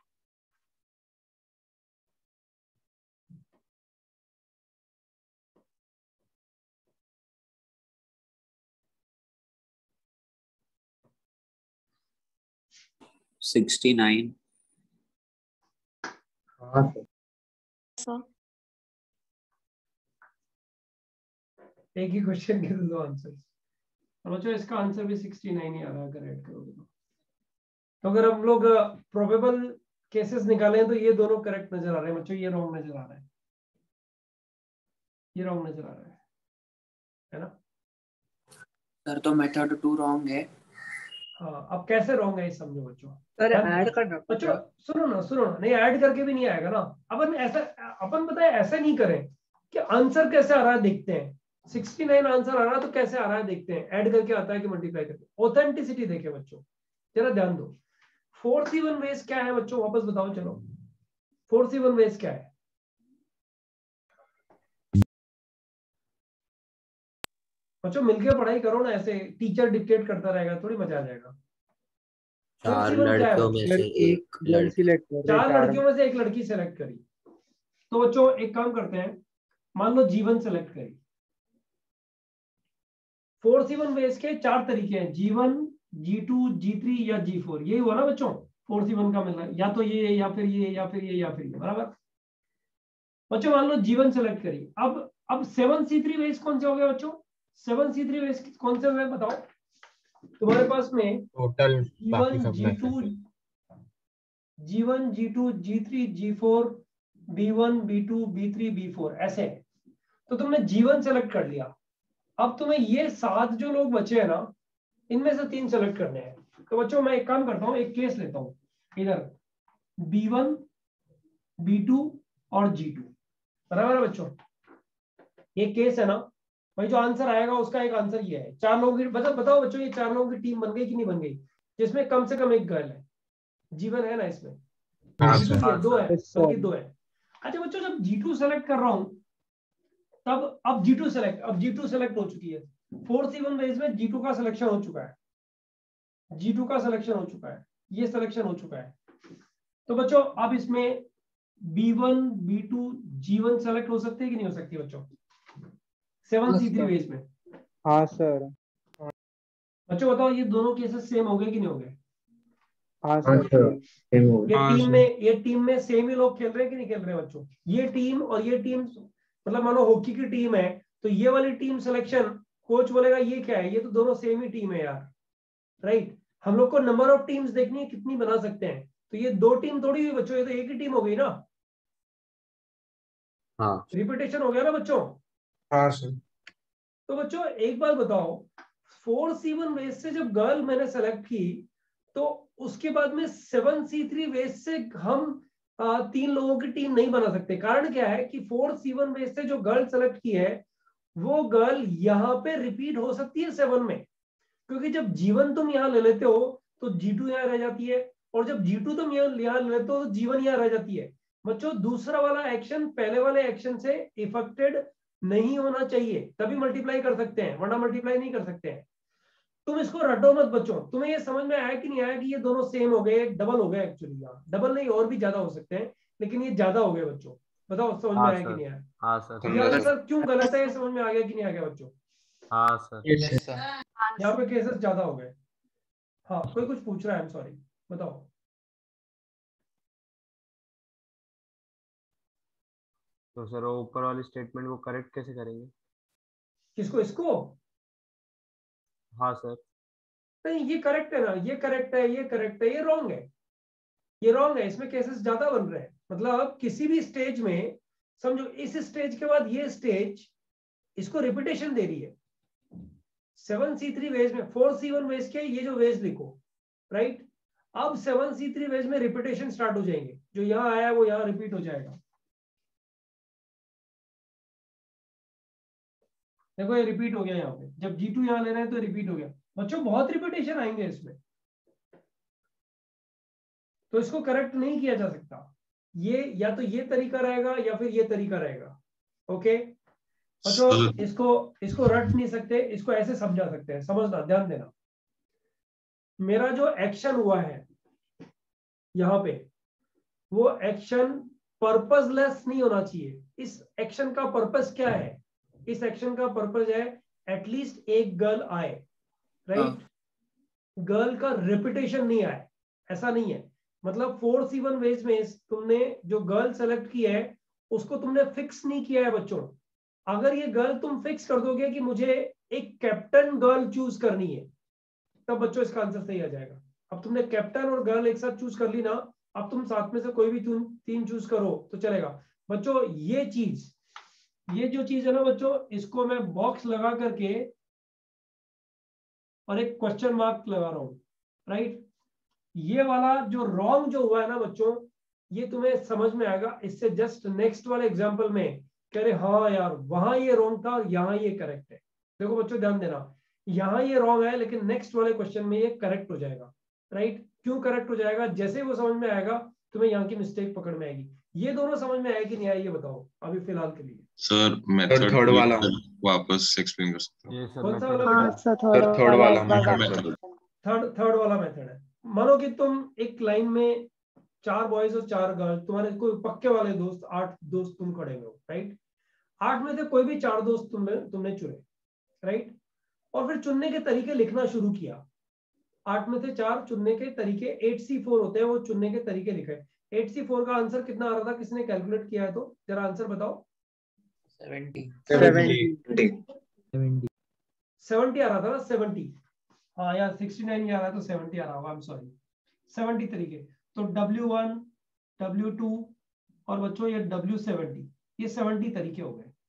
$69। हाँ सर। एक ही क्वेश्चन के दो आंसर। बच्चों इसका आंसर भी 69 ही आ रहा है अगर ऐड करोगे तो। अगर हम लोग प्रोबेबल केसेस निकाले हैं तो ये दोनों करेक्ट नजर आ रहे हैं बच्चों, ये रॉन्ग नजर आ रहा है, ये रॉन्ग नजर आ रहा है ना सर? तो मेथड 2 रॉन्ग है। हाँ, अब कैसे रॉन्ग है ये समझो बच्चों। सर ऐड करना बच्चों सुनो ना नहीं, ऐड करके भी नहीं आएगा ना। अपन बताए ऐसा नहीं करें कि आंसर कैसे आ रहा है देखते हैं। 69 आंसर आ रहा है तो कैसे आ रहा है देखते हैं, ऐड करके आता है कि मल्टीप्लाई करके। ऑथेंटिसिटी देखे बच्चों, जरा ध्यान दो। 4C1 वेज क्या है बच्चों, वापस बताओ चलो। 4C1 वेज क्या है? बच्चों मिलके पढ़ाई करो ना, ऐसे टीचर डिक्टेट करता रहेगा थोड़ी मजा आ जाएगा। 4 4C1 क्या है लड़कियों में से एक लड़की। 4 लड़कियों में से एक लड़की सेलेक्ट करी। तो बच्चों एक काम करते हैं, मान लो जीवन सेलेक्ट करी। 4C1 वेज के 4 तरीके हैं, G1, G2, G3 या G4। यही हुआ ना बच्चों 4C1 का मिलना, या तो ये या फिर ये या फिर ये या फिर ये, बराबर। बच्चों मान लो G1 सेलेक्ट करी। अब 7C3 वेज कौन से हो गए बच्चों? 7C3 वेज कौन से हुए बताओ तुम्हारे पास में? Total G1, G2, G3, G4, B1, B2, B3, B4 ऐसे। तो तुमने G1 सेलेक्ट कर लिया। अब तुम्हें ये 7 जो लोग बचे हैं ना, इनमें से 3 सेलेक्ट करने हैं। तो बच्चों मैं एक काम करता हूँ, एक केस लेता हूँ इधर, B1, B2 और G2, बराबर है बच्चों। ये केस है ना भाई, जो आंसर आएगा उसका एक आंसर ये है। 4 लोगों की बताओ बच्चों, ये 4 लोगों की टीम बन गई कि नहीं बन गई, जिसमें कम से कम एक गर्ल है। जीवन है ना इसमें? G2 भी है, 2 है, बल्कि 2 है। अच्छा बच्चों, जब G2 सेलेक्ट कर रहा हूं तब अब G2 सेलेक्ट हो चुकी है। 4C1 वेज में G2 का सिलेक्शन हो चुका है, G2 का सिलेक्शन हो चुका है, ये सिलेक्शन हो चुका है। तो बच्चों अब इसमें B1, B2, G1 सेलेक्ट हो सकते हैं कि नहीं हो सकती बच्चों 7C3 वेज में? हाँ सर। बच्चों बताओ, ये दोनों केसेस सेम हो गए कि नहीं हो गए? हाँ सर। ये टीम में सेम ही लोग खेल रहे हैं कि नहीं खेल रहे हैं बच्चों? ये टीम और ये टीम, मतलब मानो हॉकी की टीम है तो ये वाली टीम सिलेक्शन कोच बोलेगा ये क्या है, ये तो दोनों सेम ही टीम है यार, राइट। हम लोग को नंबर ऑफ टीम्स देखनी है कितनी बना सकते हैं। तो ये 2 टीम थोड़ी हुई बच्चों, ये तो एक ही टीम हो गई ना। हाँ, रिपीटेशन हो गया ना बच्चों? हाँ सर। तो बच्चों एक बात बताओ, 4C1 वेज से जब गर्ल मैंने सेलेक्ट की तो उसके बाद में 7C3 वेज से हम 3 लोगों की टीम नहीं बना सकते। कारण क्या है कि 4C1 वेज से जो गर्ल सेलेक्ट की है वो गर्ल यहाँ पे रिपीट हो सकती है 7 में, क्योंकि जब G1 तुम यहाँ ले लेते हो तो G2 यहाँ रह जाती है, और जब G2 तुम यहाँ ले लेते हो तो G1 यहाँ रह जाती है। बच्चों दूसरा वाला एक्शन पहले वाले एक्शन से इफेक्टेड नहीं होना चाहिए, तभी मल्टीप्लाई कर सकते हैं, वरना मल्टीप्लाई नहीं कर सकते हैं। तुम इसको रटो मत बच्चों। तुम्हें ये समझ में आया कि नहीं आया कि ये दोनों सेम हो गए, डबल हो गए? एक्चुअली यहाँ डबल नहीं, और भी ज्यादा हो सकते हैं, लेकिन ये ज्यादा हो गए बच्चों। बताओ समझ में आया कि नहीं आया? हाँ सर। ये आंसर क्यों गलत है, ये समझ में आ गया कि नहीं आ गया बच्चों? हाँ सर। यहाँ पे केसेस ज्यादा हो गए। हाँ, कोई कुछ पूछ रहा है? आई एम सॉरी, बताओ। तो सर वो ऊपर वाली स्टेटमेंट को करेक्ट कैसे करेंगे? किसको? इसको? हाँ सर। नहीं, ये करेक्ट है ना, ये करेक्ट है, ये करेक्ट है, ये रॉन्ग है, ये रॉन्ग है। इसमें केसेस ज्यादा बन रहे हैं। मतलब किसी भी स्टेज में समझो, इस स्टेज के बाद ये स्टेज इसको रिपीटेशन दे रही है। 7C3 वेज में 4C1 वेज के ये जो वेज लिखो, राइट। अब 7C3 वेज में रिपीटेशन स्टार्ट हो जाएंगे, जो यहाँ आया वो यहाँ रिपीट हो जाएगा। देखो ये रिपीट हो गया यहाँ पे, जब G2 यहाँ ले रहे हैं तो रिपीट हो गया। बच्चों बहुत रिपीटेशन आएंगे इसमें, तो इसको करेक्ट नहीं किया जा सकता। ये या तो ये तरीका रहेगा या फिर ये तरीका रहेगा। ओके बच्चों, इसको रट नहीं सकते, इसको ऐसे समझा सकते हैं। समझना, ध्यान देना। मेरा जो एक्शन हुआ है यहाँ पे, वो एक्शन पर्पसलेस नहीं होना चाहिए। इस एक्शन का पर्पस क्या है? इस एक्शन का पर्पस है एटलीस्ट एक गर्ल आए, राइट। गर्ल का रेपुटेशन नहीं आए, ऐसा नहीं है। मतलब 4C1 वेज में तुमने जो गर्ल सेलेक्ट की है उसको तुमने फिक्स नहीं किया है बच्चों। अगर ये गर्ल तुम फिक्स कर दोगे कि मुझे एक कैप्टन गर्ल चूज करनी है, तब बच्चों इसका आंसर सही आ जाएगा। अब तुमने कैप्टन और गर्ल एक साथ चूज कर ली ना, अब तुम साथ में से कोई भी तीन चूज करो तो चलेगा बच्चों। ये जो चीज है ना बच्चों, इसको मैं बॉक्स लगा करके और एक क्वेश्चन मार्क लगा रहा हूं, राइट। ये वाला जो रॉन्ग जो हुआ है ना बच्चों, ये तुम्हें समझ में आएगा इससे जस्ट नेक्स्ट वाले एग्जांपल में कह रहे हाँ यार वहां ये रॉन्ग था और यहाँ ये करेक्ट है। देखो बच्चों ध्यान देना, यहाँ ये रॉन्ग है लेकिन नेक्स्ट वाले क्वेश्चन में ये करेक्ट हो जाएगा, राइट। क्यों करेक्ट हो जाएगा? जैसे वो समझ में आएगा तुम्हें यहाँ की मिस्टेक पकड़ में आएगी। ये दोनों समझ में आएगी नहीं आई ये बताओ अभी फिलहाल के लिए। सर मेथड थर्ड वाला वापस एक्सप्लेन कर सकते हो? कौन सा वाला? थर्ड वाला थर्ड वाला मेथड है। मानो कि तुम एक लाइन में 4 बॉयज और 4 गर्ल, तुम्हारे कोई पक्के वाले दोस्त 8 दोस्त तुम खड़े हो, राइट। 8 में से कोई भी 4 दोस्त तुमने चुने, राइट। और फिर चुनने के तरीके लिखना शुरू किया। 8 में से 4 चुनने के तरीके 8C4 होते हैं, वो चुनने के तरीके लिखे। 8C4 का आंसर कितना आ रहा था? किसने कैलकुलेट किया है तो जरा आंसर बताओ। 70 आ रहा था ना, 70। हाँ यार 69 आ रहा है तो 70 आ रहा होगा, आई एम सॉरी। 70 तरीके, तो W1 W2 और बच्चों ये W70, ये 70 तरीके हो गए।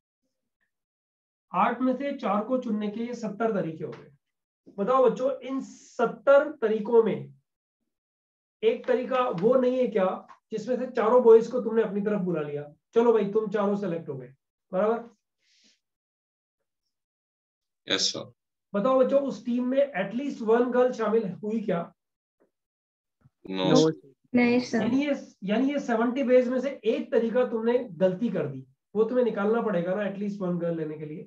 8 में से 4 को चुनने के ये 70 तरीके हो गए। बताओ बच्चों इन 70 तरीकों में एक तरीका वो नहीं है क्या जिसमें से चारों बॉयज को तुमने अपनी तरफ बुला लिया? चलो भाई तुम चारों सेलेक्ट हो गए, बराबर। Yes sir. बताओ बच्चों उस टीम में एटलीस्ट 1 गर्ल शामिल हुई क्या? नो नहीं सर। यानी ये 70 बेस में से एक तरीका तुमने गलती कर दी, वो तुम्हें निकालना पड़ेगा ना एटलीस्ट 1 गर्ल लेने के लिए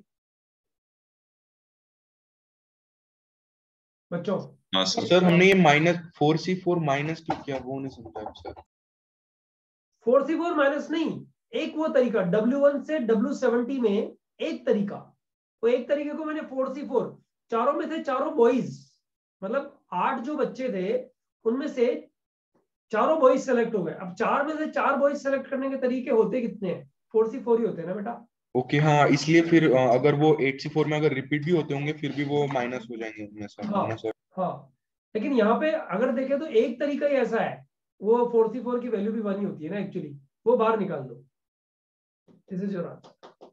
बच्चों। हाँ सर। सर हमने ये -4C4 माइनस क्यों किया वो नहीं समझा सर। 4C4 माइनस नहीं, एक वो तरीका W1 से W70 में एक तरीका, वो एक तरीके को मैंने 4C4, चारों में थे चारों बॉयज, मतलब 8 जो बच्चे थे उनमें से चारों बॉयज सेलेक्ट हो गए। अब 4 में से 4 बॉयज सेलेक्ट करने के तरीके होते कितने हैं? 4C4 ही होते हैं ना बेटा। ओके हाँ, इसलिए फिर अगर वो 8C4 में अगर रिपीट भी होते होंगे फिर भी वो माइनस हो जाएंगे उनमें से। हाँ लेकिन यहाँ पे अगर देखें तो एक तरीका ही ऐसा है, वो 4C4 की वैल्यू भी 1 ही होती है ना एक्चुअली, वो बाहर निकाल दो। This is your answer.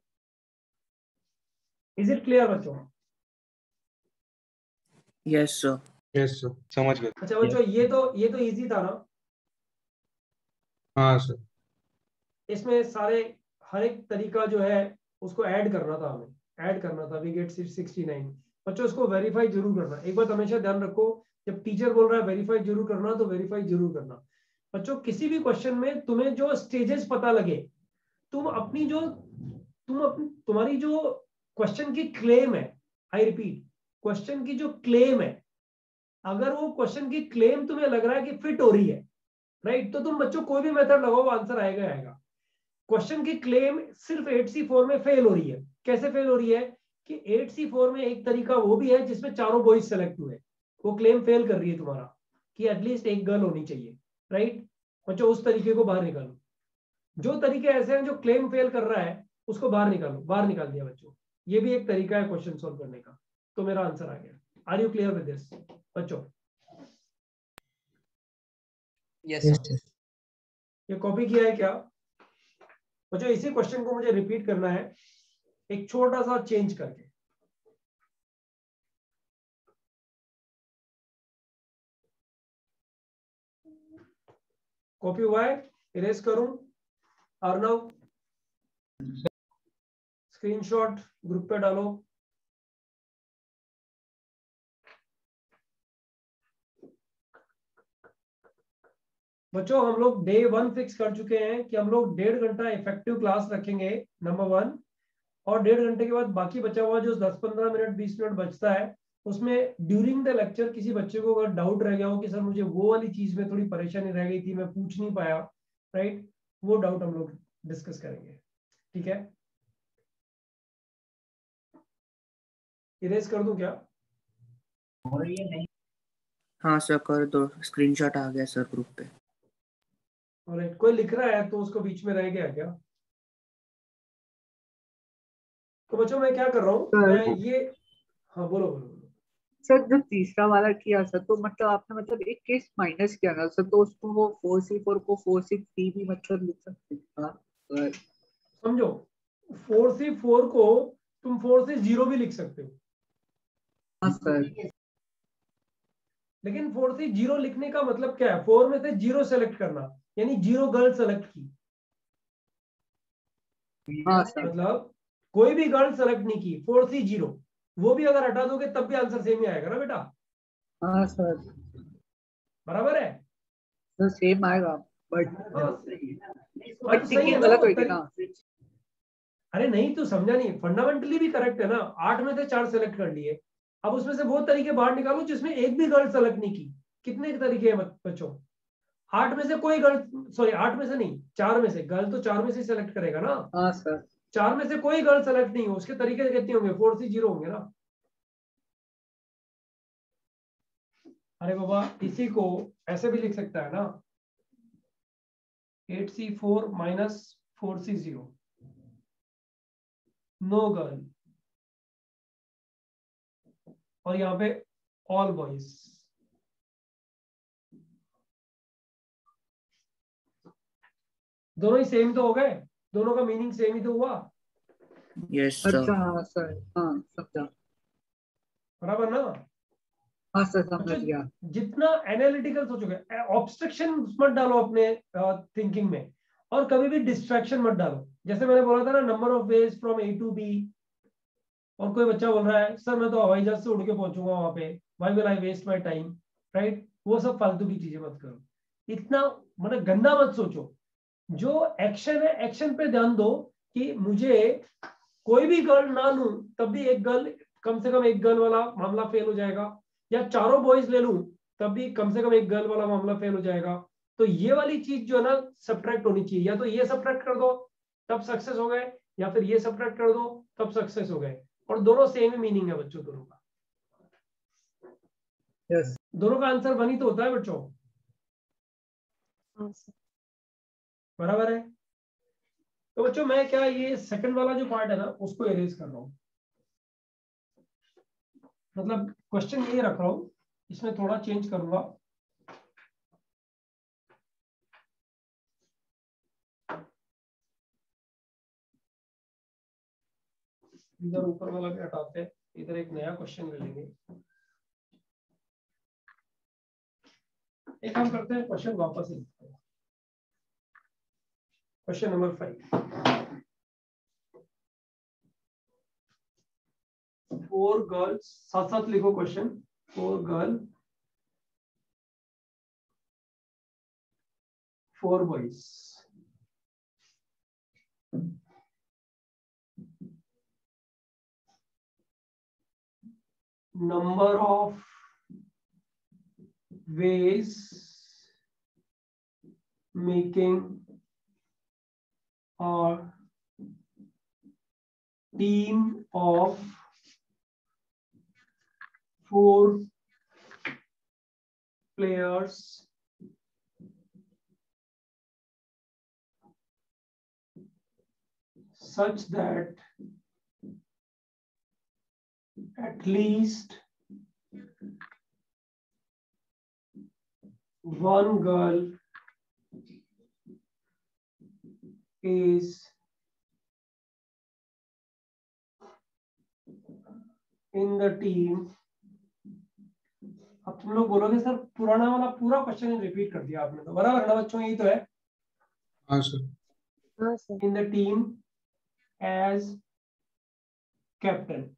Is it clear बच्चों? Yes sir. यस सर समझ गए। अच्छा बच्चों ये तो इजी था ना? हाँ सर। इसमें सारे हर एक तरीका जो है उसको ऐड करना था, हमें ऐड करना था। We get 69। बच्चों इसको वेरीफाई जरूर करना। एक बात हमेशा ध्यान रखो, जब टीचर बोल रहा है वेरीफाई जरूर करना तो वेरीफाई जरूर करना। बच्चों किसी भी क्वेश्चन में तुम्हें जो स्टेजेस पता लगे, तुम्हारी जो क्वेश्चन की क्लेम है, आई रिपीट क्वेश्चन की जो क्लेम है, अगर वो क्वेश्चन की क्लेम तुम्हें लग रहा है कि फिट हो रही है, राइट, तो तुम बच्चों कोई भी मेथड लगाओ आंसर आएगा आएगा। क्वेश्चन की क्लेम सिर्फ 8C4 में फेल हो रही है। कैसे फेल हो रही है कि 8C4 में एक तरीका वो भी है जिसमें चारों बॉयज सेलेक्ट हुए, वो क्लेम फेल कर रही है तुम्हारा कि एटलीस्ट एक गर्ल होनी चाहिए, राइट। बच्चों उस तरीके को बाहर निकालो। जो तरीके ऐसे हैं जो क्लेम फेल कर रहा है उसको बाहर निकालो। बाहर निकाल दिया बच्चों, ये भी एक तरीका है क्वेश्चन सोल्व करने का। तो मेरा आंसर आ गया। Are you clear with this बच्चों? Yes sir. ये कॉपी किया है क्या बच्चों? इसी क्वेश्चन को मुझे रिपीट करना है एक छोटा सा चेंज करके। कॉपी हुआ है? इरेज करूं? अर्नव स्क्रीनशॉट ग्रुप पे डालो। बच्चों हम लोग डे 1 फिक्स कर चुके हैं कि हम लोग 1.5 घंटा इफेक्टिव क्लास रखेंगे, नंबर 1। और 1.5 घंटे के बाद बाकी बचा हुआ जो 10-15 मिनट 20 मिनट बचता है उसमें ड्यूरिंग द लेक्चर किसी बच्चे को अगर डाउट रह गया हो कि सर मुझे वो वाली चीज में थोड़ी परेशानी रह गई थी, मैं पूछ नहीं पाया, राइट, वो डाउट हम लोग डिस्कस करेंगे। ठीक है, इरेज कर दूं क्या? हाँ सर कर दो, स्क्रीनशॉट आ गया सर ग्रुप पे। ऑलराइट, कोई लिख रहा है तो उसको बीच में रह गया क्या? तो बच्चों मैं क्या कर रहा हूँ, मैं ये, हाँ बोलो बोलो बोलो। सर जो तीसरा वाला किया सर, तो मतलब आपने मतलब एक केस माइनस किया ना सर, तो उसको वो 4C4 को 4C3 भी मतलब लिख सकते था सर। समझो 4C4 को तुम 4C0 भी लिख सकते हो। हाँ सर। लेकिन 4C0 लिखने का मतलब क्या है? 4 में से 0 सेलेक्ट करना, यानी 0 गर्ल सेलेक्ट की। हाँ सर। मतलब कोई भी गर्ल सेलेक्ट नहीं की, 4C0, वो भी अगर हटा दोगे तब भी आंसर सेम ही आएगा ना बेटा? हाँ सर। बराबर है सर सेम आएगा, बट बात सही है थिंकिंग ना? गलत होगी ना। अरे नहीं, तू समझा नहीं, फंडामेंटली भी करेक्ट है ना। 8 में से 4 सेलेक्ट कर लिए, अब उसमें से वो तरीके बाहर निकालो जिसमें एक भी गर्ल सेलेक्ट नहीं की। कितने तरीके हैं बच्चों? 8 में से कोई गर्ल, सॉरी 8 में से नहीं, 4 में से। गर्ल तो 4 में से सेलेक्ट करेगा ना। हाँ सर। 4 में से कोई गर्ल सेलेक्ट नहीं हो, उसके तरीके कितने होंगे? 4C0 होंगे ना। अरे बाबा, इसी को ऐसे भी लिख सकता है ना, 8C4 minus 4C0, no girl, और यहाँ पे ऑल बॉयज। दोनों ही सेम तो हो गए, दोनों का मीनिंग सेम ही तो हुआ। यस अच्छा सर। हाँ सर, हाँ समझा। बराबर ना? हाँ सर समझ गया। जितना एनालिटिकल सोचोगे, ऑब्स्ट्रक्शन मत डालो अपने थिंकिंग में, और कभी भी डिस्ट्रैक्शन मत डालो। जैसे मैंने बोला था ना, number of ways from A to B, और कोई बच्चा बोल रहा है सर मैं तो हवाई जहाज से उड़ के पहुंचूंगा वहां पे, why will I waste my time, right? वो सब फालतू की चीजें मत करो, इतना मतलब गंदा मत सोचो। जो एक्शन है, एक्शन पे ध्यान दो कि मुझे कोई भी गर्ल ना लूं तब भी एक गर्ल, कम से कम एक गर्ल वाला मामला फेल हो जाएगा, या चारों बॉयज ले लूं तब भी कम से कम एक गर्ल वाला मामला फेल हो जाएगा। तो ये वाली चीज जो है ना, सब्ट्रैक्ट होनी चाहिए। या तो ये सब्ट्रैक्ट कर दो तब सक्सेस हो गए, या फिर ये सब्ट्रैक्ट कर दो तब सक्सेस हो गए। और दोनों सेम ही मीनिंग है बच्चों, दोनों का। यस। दोनों का आंसर वही तो होता है बच्चों, बराबर है? तो बच्चों मैं क्या, ये सेकंड वाला जो पार्ट है ना, उसको एरेज कर रहा हूं। मतलब क्वेश्चन ये रख रहा हूं, इसमें थोड़ा चेंज करूंगा। इधर ऊपर वाला भी हटाते हैं, इधर एक नया क्वेश्चन ले लेंगे। एक काम करते हैं, क्वेश्चन वापस ही, क्वेश्चन नंबर 5। 4 गर्ल्स, साथ साथ लिखो question. 4 girl 4 boys, number of ways making a team of 4 players such that at least one girl is in the team। अब तुम लोग बोलोगे सर पुराना वाला पूरा क्वेश्चन रिपीट कर दिया आपने, तो बराबर ना बच्चों? यही तो है। हाँ सर। हाँ sir. In the team as captain.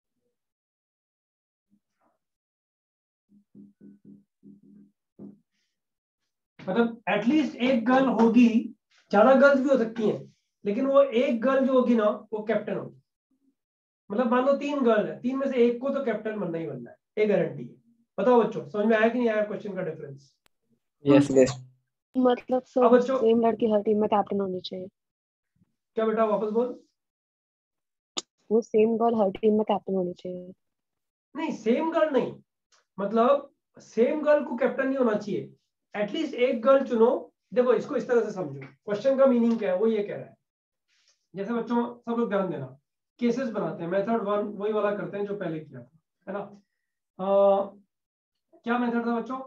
मतलब एटलीस्ट एक गर्ल होगी, ज्यादा गर्ल्स भी हो सकती हैं, लेकिन वो एक गर्ल जो होगी ना, वो कैप्टन होगी। मतलब मान लो 3 गर्ल है, 3 में से एक को तो कैप्टन बनना ही बनना है, ये गारंटी है। बताओ बच्चों, समझ में आया कि नहीं आया क्वेश्चन का डिफरेंस? Yes yes. मतलब अब सब बच्चों, सेम लड़की हर टीम में कैप्टन होनी चाहिए। क्या बेटा वापस बोल? वो सेम गर्ल हर टीम में कैप्टन होनी चाहिए। नहीं, सेम गर्ल नहीं, मतलब सेम गर्ल को कैप्टन नहीं होना चाहिए, एटलीस्ट एक गर्ल चुनो। देखो इसको इस तरह से समझो, क्वेश्चन का मीनिंग क्या है, वो ये कह रहा है। जैसे बच्चों सब लोग ध्यान देना, केसेस बनाते हैं, मेथड 1 वही वाला करते हैं जो पहले किया था, है ना? क्या मेथड था बच्चों?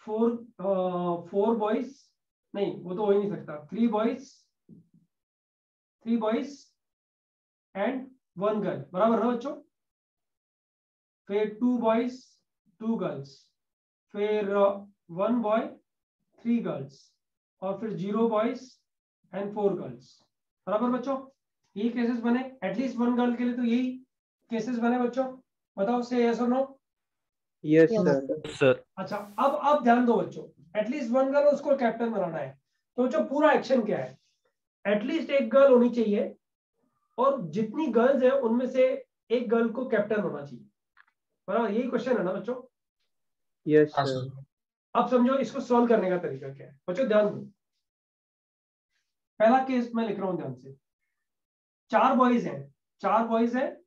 4 बॉयज, नहीं वो तो हो ही नहीं सकता, 3 बॉयज एंड 1 गर्ल, बराबर है बच्चों। फिर 2 बॉयज 2 गर्ल्स, फिर 1 बॉय 3 गर्ल्स, और फिर 0 बॉयज एंड 4 गर्ल्स, बराबर बच्चों। यही केसेस बने, एटलीस्ट 1 गर्ल के लिए तो यही केसेस बने बच्चों। बताओ से यस और नो? Yes sir. अच्छा, अब ध्यान दो बच्चों, एटलीस्ट 1 गर्ल, उसको कैप्टन बनाना है। तो बच्चों पूरा एक्शन क्या है? एटलीस्ट 1 गर्ल होनी चाहिए, और जितनी गर्ल्स है उनमें से 1 गर्ल को कैप्टन होना चाहिए, बराबर। यही क्वेश्चन है ना बच्चों? Yes sir. अब समझो इसको सॉल्व करने का तरीका क्या है बच्चों, ध्यान दो। पहला केस मैं लिख रहा हूं ध्यान से। 4 बॉयज हैं, 4 बॉयज हैं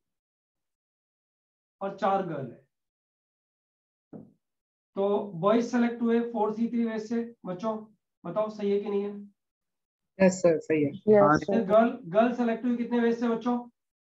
और 4 गर्ल है। तो बॉयज सेलेक्ट हुए 4C3 वेज से बच्चों, बताओ सही है कि नहीं है? यस सर, सही है। फिर गर्ल सेलेक्ट हुई कितने वेज से बच्चों?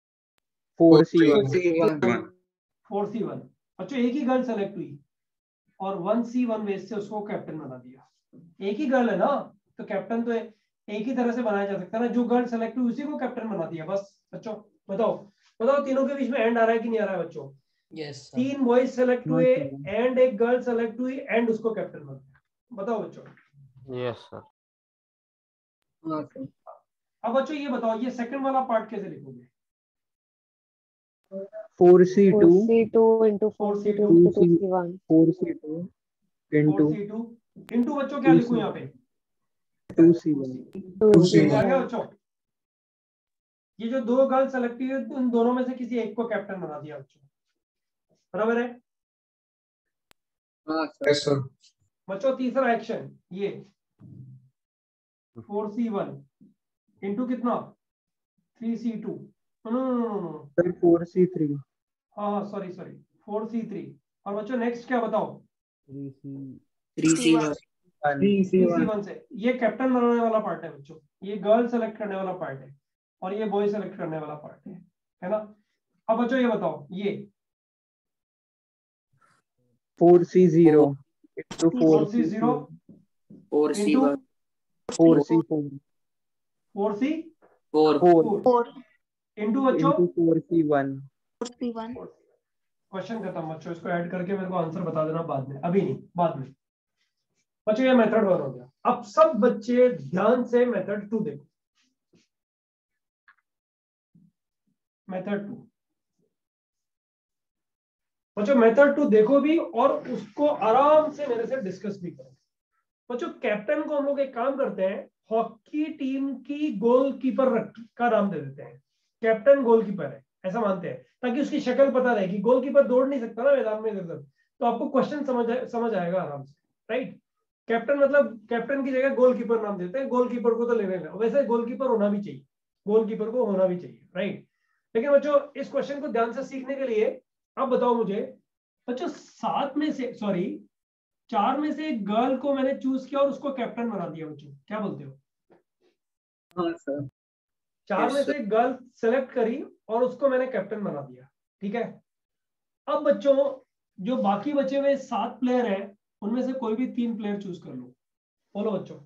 4C1। 4C1 बच्चों, एक ही गर्ल सेलेक्ट हुई और 1C1 वेज से उसको कैप्टन बना दिया। एक ही गर्ल है ना, तो कैप्टन तो एक ही तरह से बनाया जा सकता है ना, जो गर्ल सेलेक्ट हुई उसी को कैप्टन बना दिया बस। बच्चों बताओ तीनों के बीच में एंड आ रहा है कि नहीं आ रहा है बच्चों? यस। 3 बॉयज सेलेक्ट हुए एंड 1 गर्ल सेलेक्ट हुई एंड उसको कैप्टन बना दिया। बताओ बच्चों। Yes sir. अब बच्चों ये बताओ, ये सेकंड वाला पार्ट कैसे लिखोगे? 4C2 into 4C2 into 2C1. 4C2 into बच्चों क्या लिखूं यहाँ पे? 2C1। आ गया बच्चों? ये जो 2 गर्ल सेलेक्ट हुई उन दोनों में से किसी एक को कैप्टन बना दिया बच्चों, बराबर है? Yes sir. बच्चों तीसरा एक्शन, ये 4C1 इंटू कितना? 3C2। No, 4C3। हाँ सॉरी 4C3। और बच्चों नेक्स्ट क्या बताओ? 3C1 से ये कैप्टन बनाने वाला पार्ट है बच्चों, ये गर्ल सेलेक्ट करने वाला पार्ट है और ये बॉय सेलेक्ट करने वाला पार्ट है ना? अब बच्चों ये बताओ, ये 4C0 into 4C0 4C1 4C4 into बच्चों 4C1। क्वेश्चन खत्म बच्चों। इसको ऐड करके मेरे को आंसर बता देना बाद में, अभी नहीं, बाद में। बच्चों ये मेथड 1 हो गया। अब सब बच्चे ध्यान से मेथड 2 देखो। मेथड 2 बच्चों, मेथड 2 देखो भी और उसको आराम से मेरे से डिस्कस भी करो। बच्चों कैप्टन को हम लोग एक काम करते हैं, हॉकी टीम की गोलकीपर का नाम दे देते हैं। कैप्टन गोलकीपर है ऐसा मानते हैं, ताकि उसकी शक्ल पता रहे कि गोलकीपर दौड़ नहीं सकता ना मैदान में इधर, तो आपको क्वेश्चन समझ आएगा आराम से, राइट? कैप्टन मतलब कैप्टन की जगह गोलकीपर नाम देते हैं। गोलकीपर को तो लेने का, वैसे गोलकीपर होना भी चाहिए, गोलकीपर को होना भी चाहिए, राइट? लेकिन बच्चों इस क्वेश्चन को ध्यान से सीखने के लिए अब बताओ मुझे बच्चों, 4 में से एक गर्ल को मैंने चूज किया और उसको कैप्टन बना दिया बच्चों, क्या बोलते हो? हाँ सर। 4 में से एक गर्ल सेलेक्ट करी और उसको मैंने कैप्टन बना दिया, ठीक है? अब बच्चों जो बाकी बचे हुए 7 प्लेयर हैं उनमें से कोई भी 3 प्लेयर चूज कर लो। बोलो बच्चों,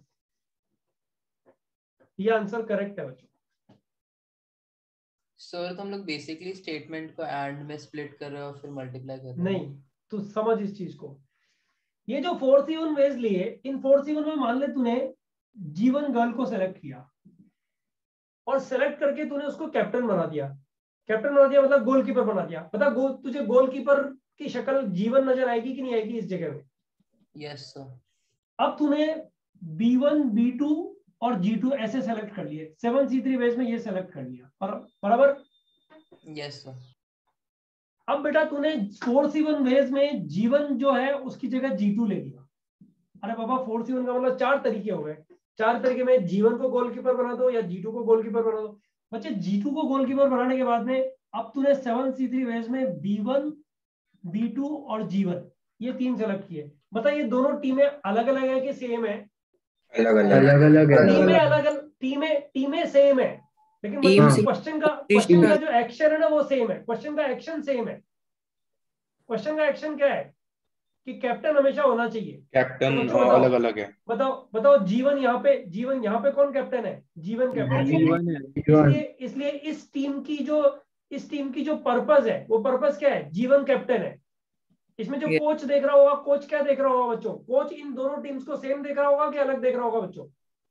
ये आंसर करेक्ट है बच्चों। सर तो हम लोग बेसिकली स्टेटमेंट को एंड में स्प्लिट कर रहे हो फिर मल्टीप्लाई कर रहे हो। नहीं, तू समझ इस चीज को। ये जो 4C1 वेज लिए, इन 4C1 में मान ले तूने G1 गर्ल को सेलेक्ट किया और सेलेक्ट करके तूने उसको कैप्टन बना दिया। कैप्टन बना दिया मतलब गोलकीपर बना दिया। पता तुझे गोलकीपर की शक्ल G1 नजर आएगी कि नहीं आएगी इस जगह में? Yes sir. अब तूने B1 B2 और G2 ऐसे सेलेक्ट कर लिए, 7C3 वेज में ये सेलेक्ट कर लिया, बराबर? Yes sir. अब बेटा तूने 4C1 वेज में G1 जो है उसकी जगह G2 ले लिया। अरे बाबा 4C1 का मतलब 4 तरीके हो गए। 4 तरीके में G1 को गोलकीपर बना दो या G2 को गोलकीपर बना दो। बच्चे G2 को गोलकीपर बनाने के बाद में अब तूने 7C3 वेज में B1 B2 और G1 ये 3 सेलेक्ट किए। बता ये दोनों टीमें अलग अलग है कि सेम है? अलग अलग टीमें सेम है, लेकिन मतलब क्वेश्चन का जो एक्शन है ना वो सेम है। क्वेश्चन का एक्शन सेम है। क्वेश्चन का एक्शन क्या है कि कैप्टन हमेशा होना चाहिए। कैप्टन तो बताओ अलग अलग है। बताओ जीवन यहाँ पे कौन कैप्टन है? जीवन कैप्टन है। जीवन है। इसलिए इस टीम की जो पर्पस है वो पर्पस क्या है? जीवन कैप्टन है। इसमें जो कोच देख रहा होगा, कोच क्या देख रहा होगा बच्चों? कोच इन दोनों टीम्स को सेम देख रहा होगा कि अलग देख रहा होगा बच्चों?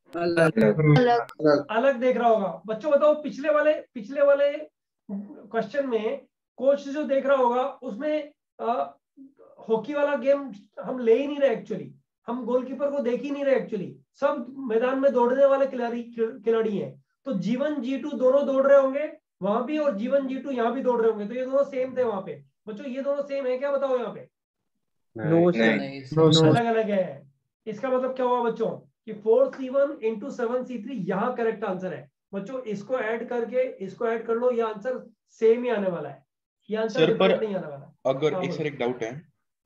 अलग देख रहा होगा। बच्चों बताओ पिछले वाले क्वेश्चन में कोच जो देख रहा होगा उसमें हॉकी वाला गेम हम ले ही नहीं रहे एक्चुअली, हम गोलकीपर को देख ही नहीं रहे एक्चुअली, सब मैदान में दौड़ने वाले खिलाड़ी हैं। तो जीवन G2 दोनों दौड़ रहे होंगे वहां भी और जीवन G2 यहाँ भी दौड़ रहे होंगे, तो ये दोनों सेम थे वहां पे। बच्चों ये दोनों सेम है क्या? बताओ यहाँ पे। अलग अलग है। इसका मतलब क्या हुआ बच्चों कि 4C1 into 7C3 यहाँ करेक्ट आंसर है। बच्चों इसको ऐड कर लो, ये आंसर सेम ही आने वाला है, ये आंसर डिफरेंट नहीं आने वाला। अगर एक डाउट है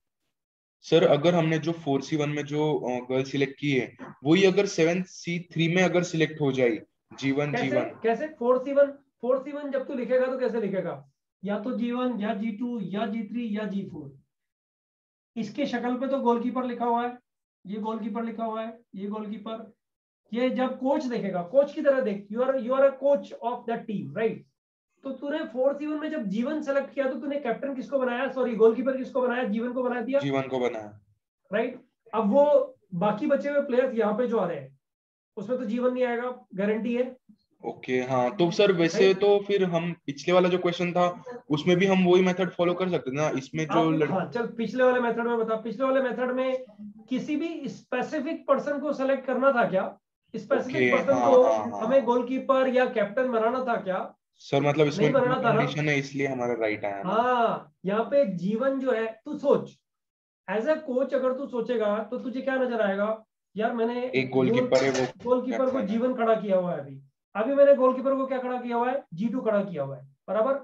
सर, अगर हमने जो 4C1 में जो गर्ल सिलेक्ट की है वही अगर 7C3 में अगर सिलेक्ट हो जाए जीवन कैसे 4C1 जब तू लिखेगा तो कैसे लिखेगा? या तो G1 या G2 या G3 या G4। इसके शक्ल पे तो गोलकीपर लिखा हुआ है, ये गोलकीपर लिखा हुआ है, ये गोलकीपर। ये जब कोच देखेगा, कोच की तरह देख, you are a coach of that team, right? तो तूने 4C1 में जब जीवन सेलेक्ट किया तो तूने कैप्टन किसको बनाया? सॉरी, गोलकीपर किसको बनाया? जीवन को बना दिया, जीवन को बनाया, राइट? अब वो बाकी बचे हुए प्लेयर्स यहाँ पे जो आ रहे हैं उसमें तो जीवन नहीं आएगा, गारंटी है। ओके हाँ, तो सर वैसे तो फिर हम पिछले वाला जो क्वेश्चन था उसमें भी हम वही मेथड फॉलो कर सकते ना? इसमें जो हाँ चल पिछले वाले मेथड में बता। पिछले वाले मेथड में किसी भी स्पेसिफिक पर्सन को सेलेक्ट करना था क्या? स्पेसिफिक पर्सन को हमें गोलकीपर या कैप्टन बनाना था क्या सर? मतलब इसमें कंडीशन है इसलिए हमारा राइट आया। हाँ, यहाँ पे जीवन जो है, तू सोच एज अ कोच अगर तू सोचेगा तो तुझे क्या नजर आएगा? यार मैंने एक गोलकीपर है, वो गोलकीपर को जीवन खड़ा किया हुआ है, अभी मैंने गोलकीपर को क्या खड़ा किया हुआ है? G2 खड़ा किया हुआ है, बराबर?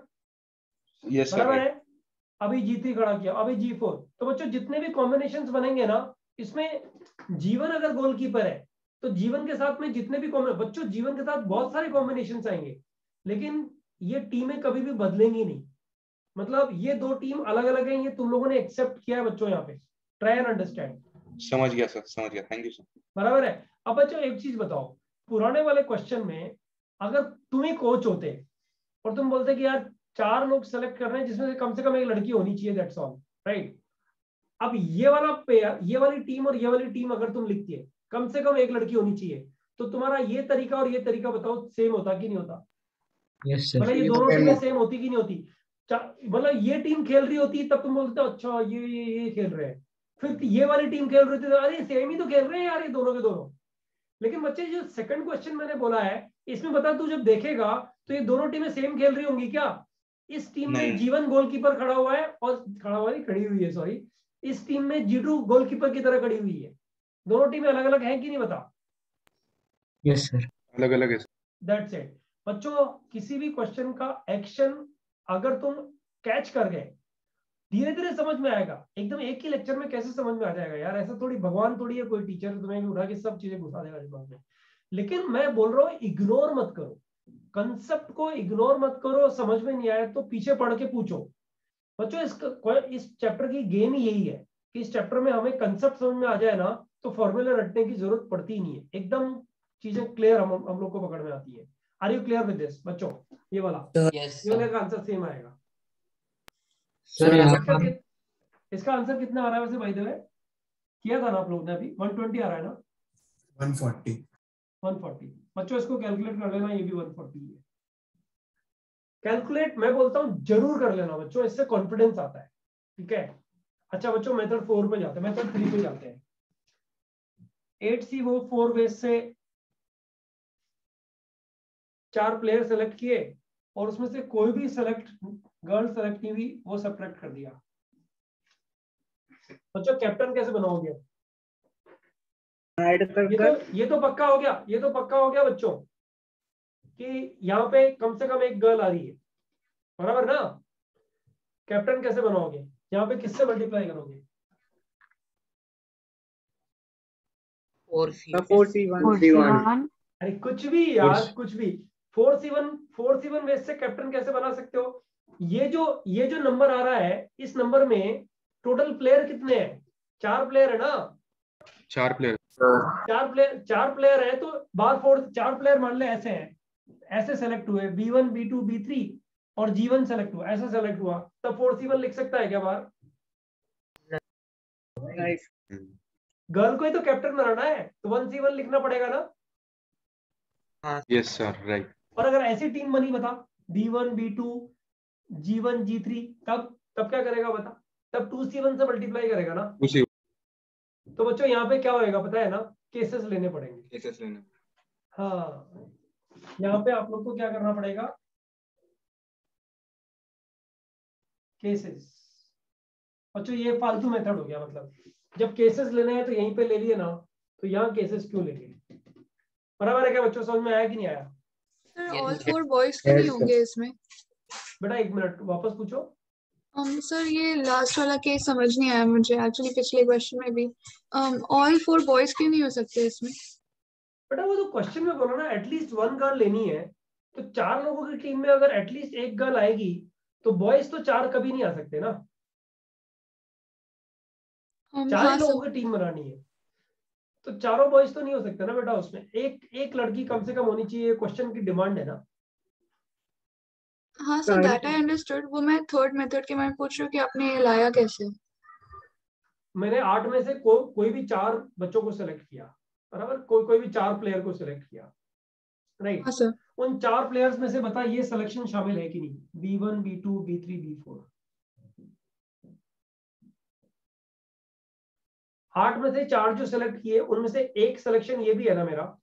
यस बराबर है। अभी G3 खड़ा किया, अभी G4। तो बच्चों जितने भी कॉम्बिनेशंस बनेंगे ना, इसमें जीवन अगर गोलकीपर है तो जीवन के साथ में जितने भी बच्चों जीवन के साथ बहुत सारे कॉम्बिनेशंस आएंगे, लेकिन ये टीमें कभी भी बदलेंगी नहीं। मतलब ये दो टीम अलग अलग है, ये तुम लोगों ने एक्सेप्ट किया है बच्चों। यहाँ पे ट्राई एंड अंडरस्टैंड। समझ गया सर, समझ गया, थैंक यू सर। बराबर है। अब बच्चों एक चीज बताओ, पुराने वाले क्वेश्चन में अगर तुम ही कोच होते और तुम बोलते कि यार 4 लोग सेलेक्ट कर रहे हैं जिसमें से कम एक लड़की होनी चाहिए, दैट्स ऑल, राइट? अब ये वाला पेयर, ये वाली टीम और ये वाली टीम अगर तुम लिखती है कम से कम एक लड़की होनी चाहिए, तो तुम्हारा ये तरीका और ये तरीका बताओ सेम होता कि नहीं होता? मतलब ये दोनों टीमें सेम होती कि नहीं होती? मतलब ये टीम खेल रही होती तब तुम बोलते अच्छा ये खेल रहे हैं, फिर ये वाली टीम खेल रही थी तो अरे सेम ही तो खेल रहे हैं यार ये दोनों के दोनों। लेकिन बच्चे जो सेकंड क्वेश्चन मैंने बोला है इसमें बता, तू जब देखेगा तो ये दोनों टीमें सेम खेल रही होंगी क्या? इस टीम में जीवन गोलकीपर खड़ा हुआ है और खड़ी हुई है, सॉरी, इस टीम में G2 गोलकीपर की तरह खड़ी हुई है। दोनों टीमें अलग अलग हैं कि नहीं बता? यस सर, अलग अलग है। That's it. बच्चों किसी भी क्वेश्चन का एक्शन अगर तुम कैच कर गए, धीरे धीरे समझ में आएगा। एकदम एक ही लेक्चर में कैसे समझ में आ जाएगा यार? ऐसा थोड़ी, भगवान थोड़ी है कोई टीचर तुम्हें उठा के सब चीजें घुसा देगा दिमाग में। लेकिन मैं बोल रहा हूँ इग्नोर मत करो, कंसेप्ट को इग्नोर मत करो। समझ में नहीं आया तो पीछे पढ़ के पूछो। बच्चों इस चैप्टर की गेम ही यही है कि इस चैप्टर में हमें कंसेप्ट समझ में आ जाए ना तो फॉर्मूला रटने की जरूरत पड़ती ही नहीं है। एकदम चीजें क्लियर हम लोग को पकड़ में आती है। Are you clear with this बच्चों? ये वाला ये वाला का आंसर सेम आएगा सर। इसका आंसर कितना आ रहा है वैसे? बाय द वे किया था ना आप लोगों ने अभी? 120 आ रहा है ना? 140। बच्चों इसको कैलकुलेट कर लेना, ये भी 140 है। कैलकुलेट मैं बोलता हूं जरूर कर लेना बच्चों, इससे कॉन्फिडेंस आता है, ठीक है? अच्छा बच्चों मेथड 4 पे जाते हैं, मेथड 3 पे जाते हैं। 8C वो 4 बेस से 4 प्लेयर सेलेक्ट किए और उसमें से कोई भी गर्ल सेलेक्ट नहीं हुई, वो सब्ट्रैक्ट कर दिया। बच्चों कैप्टन कैसे बनाओगे? ये तो पक्का हो गया, ये तो पक्का हो गया बच्चों कि यहाँ पे कम से कम एक गर्ल आ रही है, बराबर ना? कैप्टन कैसे बनाओगे? यहाँ पे किससे मल्टीप्लाई करोगे? 4C1। अरे कुछ भी यार, कुछ भी। 4C1 बेस से कैप्टन कैसे बना सकते हो? ये जो नंबर आ रहा है, इस नंबर में टोटल प्लेयर कितने हैं? 4 प्लेयर है ना? 4 प्लेयर। 4 प्लेयर है, तो बार फोर्थ 4 प्लेयर मान ले ऐसे हैं, ऐसे सेलेक्ट हुए, B1 B2 B3 और G1 सेलेक्ट हुआ, ऐसा सेलेक्ट हुआ, तब 4C1 लिख सकता है क्या बाहर? गर्ल को ही तो कैप्टन बनाना है, तो 1C1 लिखना पड़ेगा ना? Yes sir, right. और अगर ऐसी टीम बनी, बता, B1 B2 G1 G3, तब क्या करेगा बता? तब 2C1 से मल्टीप्लाई करेगा ना? तो बच्चों यहाँ पे क्या होएगा पता है ना? केसेस लेने पड़ेंगे। केसेस लेने। हाँ, यहाँ पे आप लोग को क्या करना पड़ेगा? केसेस। बच्चों ये फालतू मेथड हो गया, मतलब जब केसेस लेने हैं तो यहीं पे ले लिए ना, तो यहाँ केसेस क्यों ले लिए? बराबर है क्या बच्चों? समझ में आया कि नहीं आया? सर ऑल 4 बॉयज क्यों नहीं होंगे इसमें? बेटा 1 मिनट वापस पूछो। सर ये लास्ट वाला केस समझ नहीं आया मुझे, एक्चुअली पिछले क्वेश्चन में भी ऑल 4 बॉयज क्यों नहीं हो सकते इसमें? बेटा वो तो क्वेश्चन में बोला ना, एटलीस्ट 1 गर्ल लेनी है, तो 4 लोगों की टीम में अगर एटलीस्ट 1 गर्ल आएगी, तो बॉयज तो 4 कभी नहीं आ सकते ना। 4 लोगों की टीम बनानी है, तो चारों बॉयज तो नहीं हो सकते ना बेटा। उसमें एक लड़की कम से कम होनी चाहिए, क्वेश्चन की डिमांड है ना। हाँ सर, दैट आई अंडरस्टूड। वो मैं थर्ड मेथड के मैं पूछ रही हूँ कि आपने ये लाया कैसे? मैंने 8 में से कोई भी 4 बच्चों को सिलेक्ट किया, बराबर, कोई भी 4 प्लेयर को सिलेक्ट किया, राइट? हाँ सर। उन 4 प्लेयर्स में से बता ये सिलेक्शन शामिल है कि नहीं? B1 B2 B3 B4। 8 में से 4 जो सिलेक्ट किए, उनमें से एक सिलेक्शन ये भी है ना मेरा?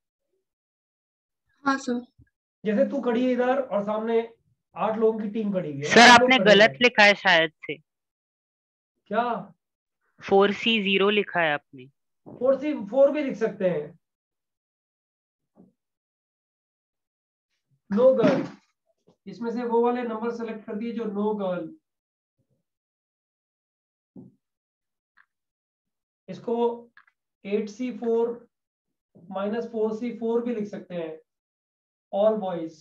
हाँ सर। जैसे तू खड़ी है इधर और सामने 8 लोगों की टीम खड़ी हुई है। सर आपने गलत लिखा है शायद से। क्या? 4C0 लिखा है आपने। 4C4 भी लिख सकते हैं। नो गर्ल, इसमें से वो वाले नंबर सेलेक्ट कर दिए जो नो गर्ल। इसको 8C4 - 4C4 भी लिख सकते हैं, ऑल बॉयज।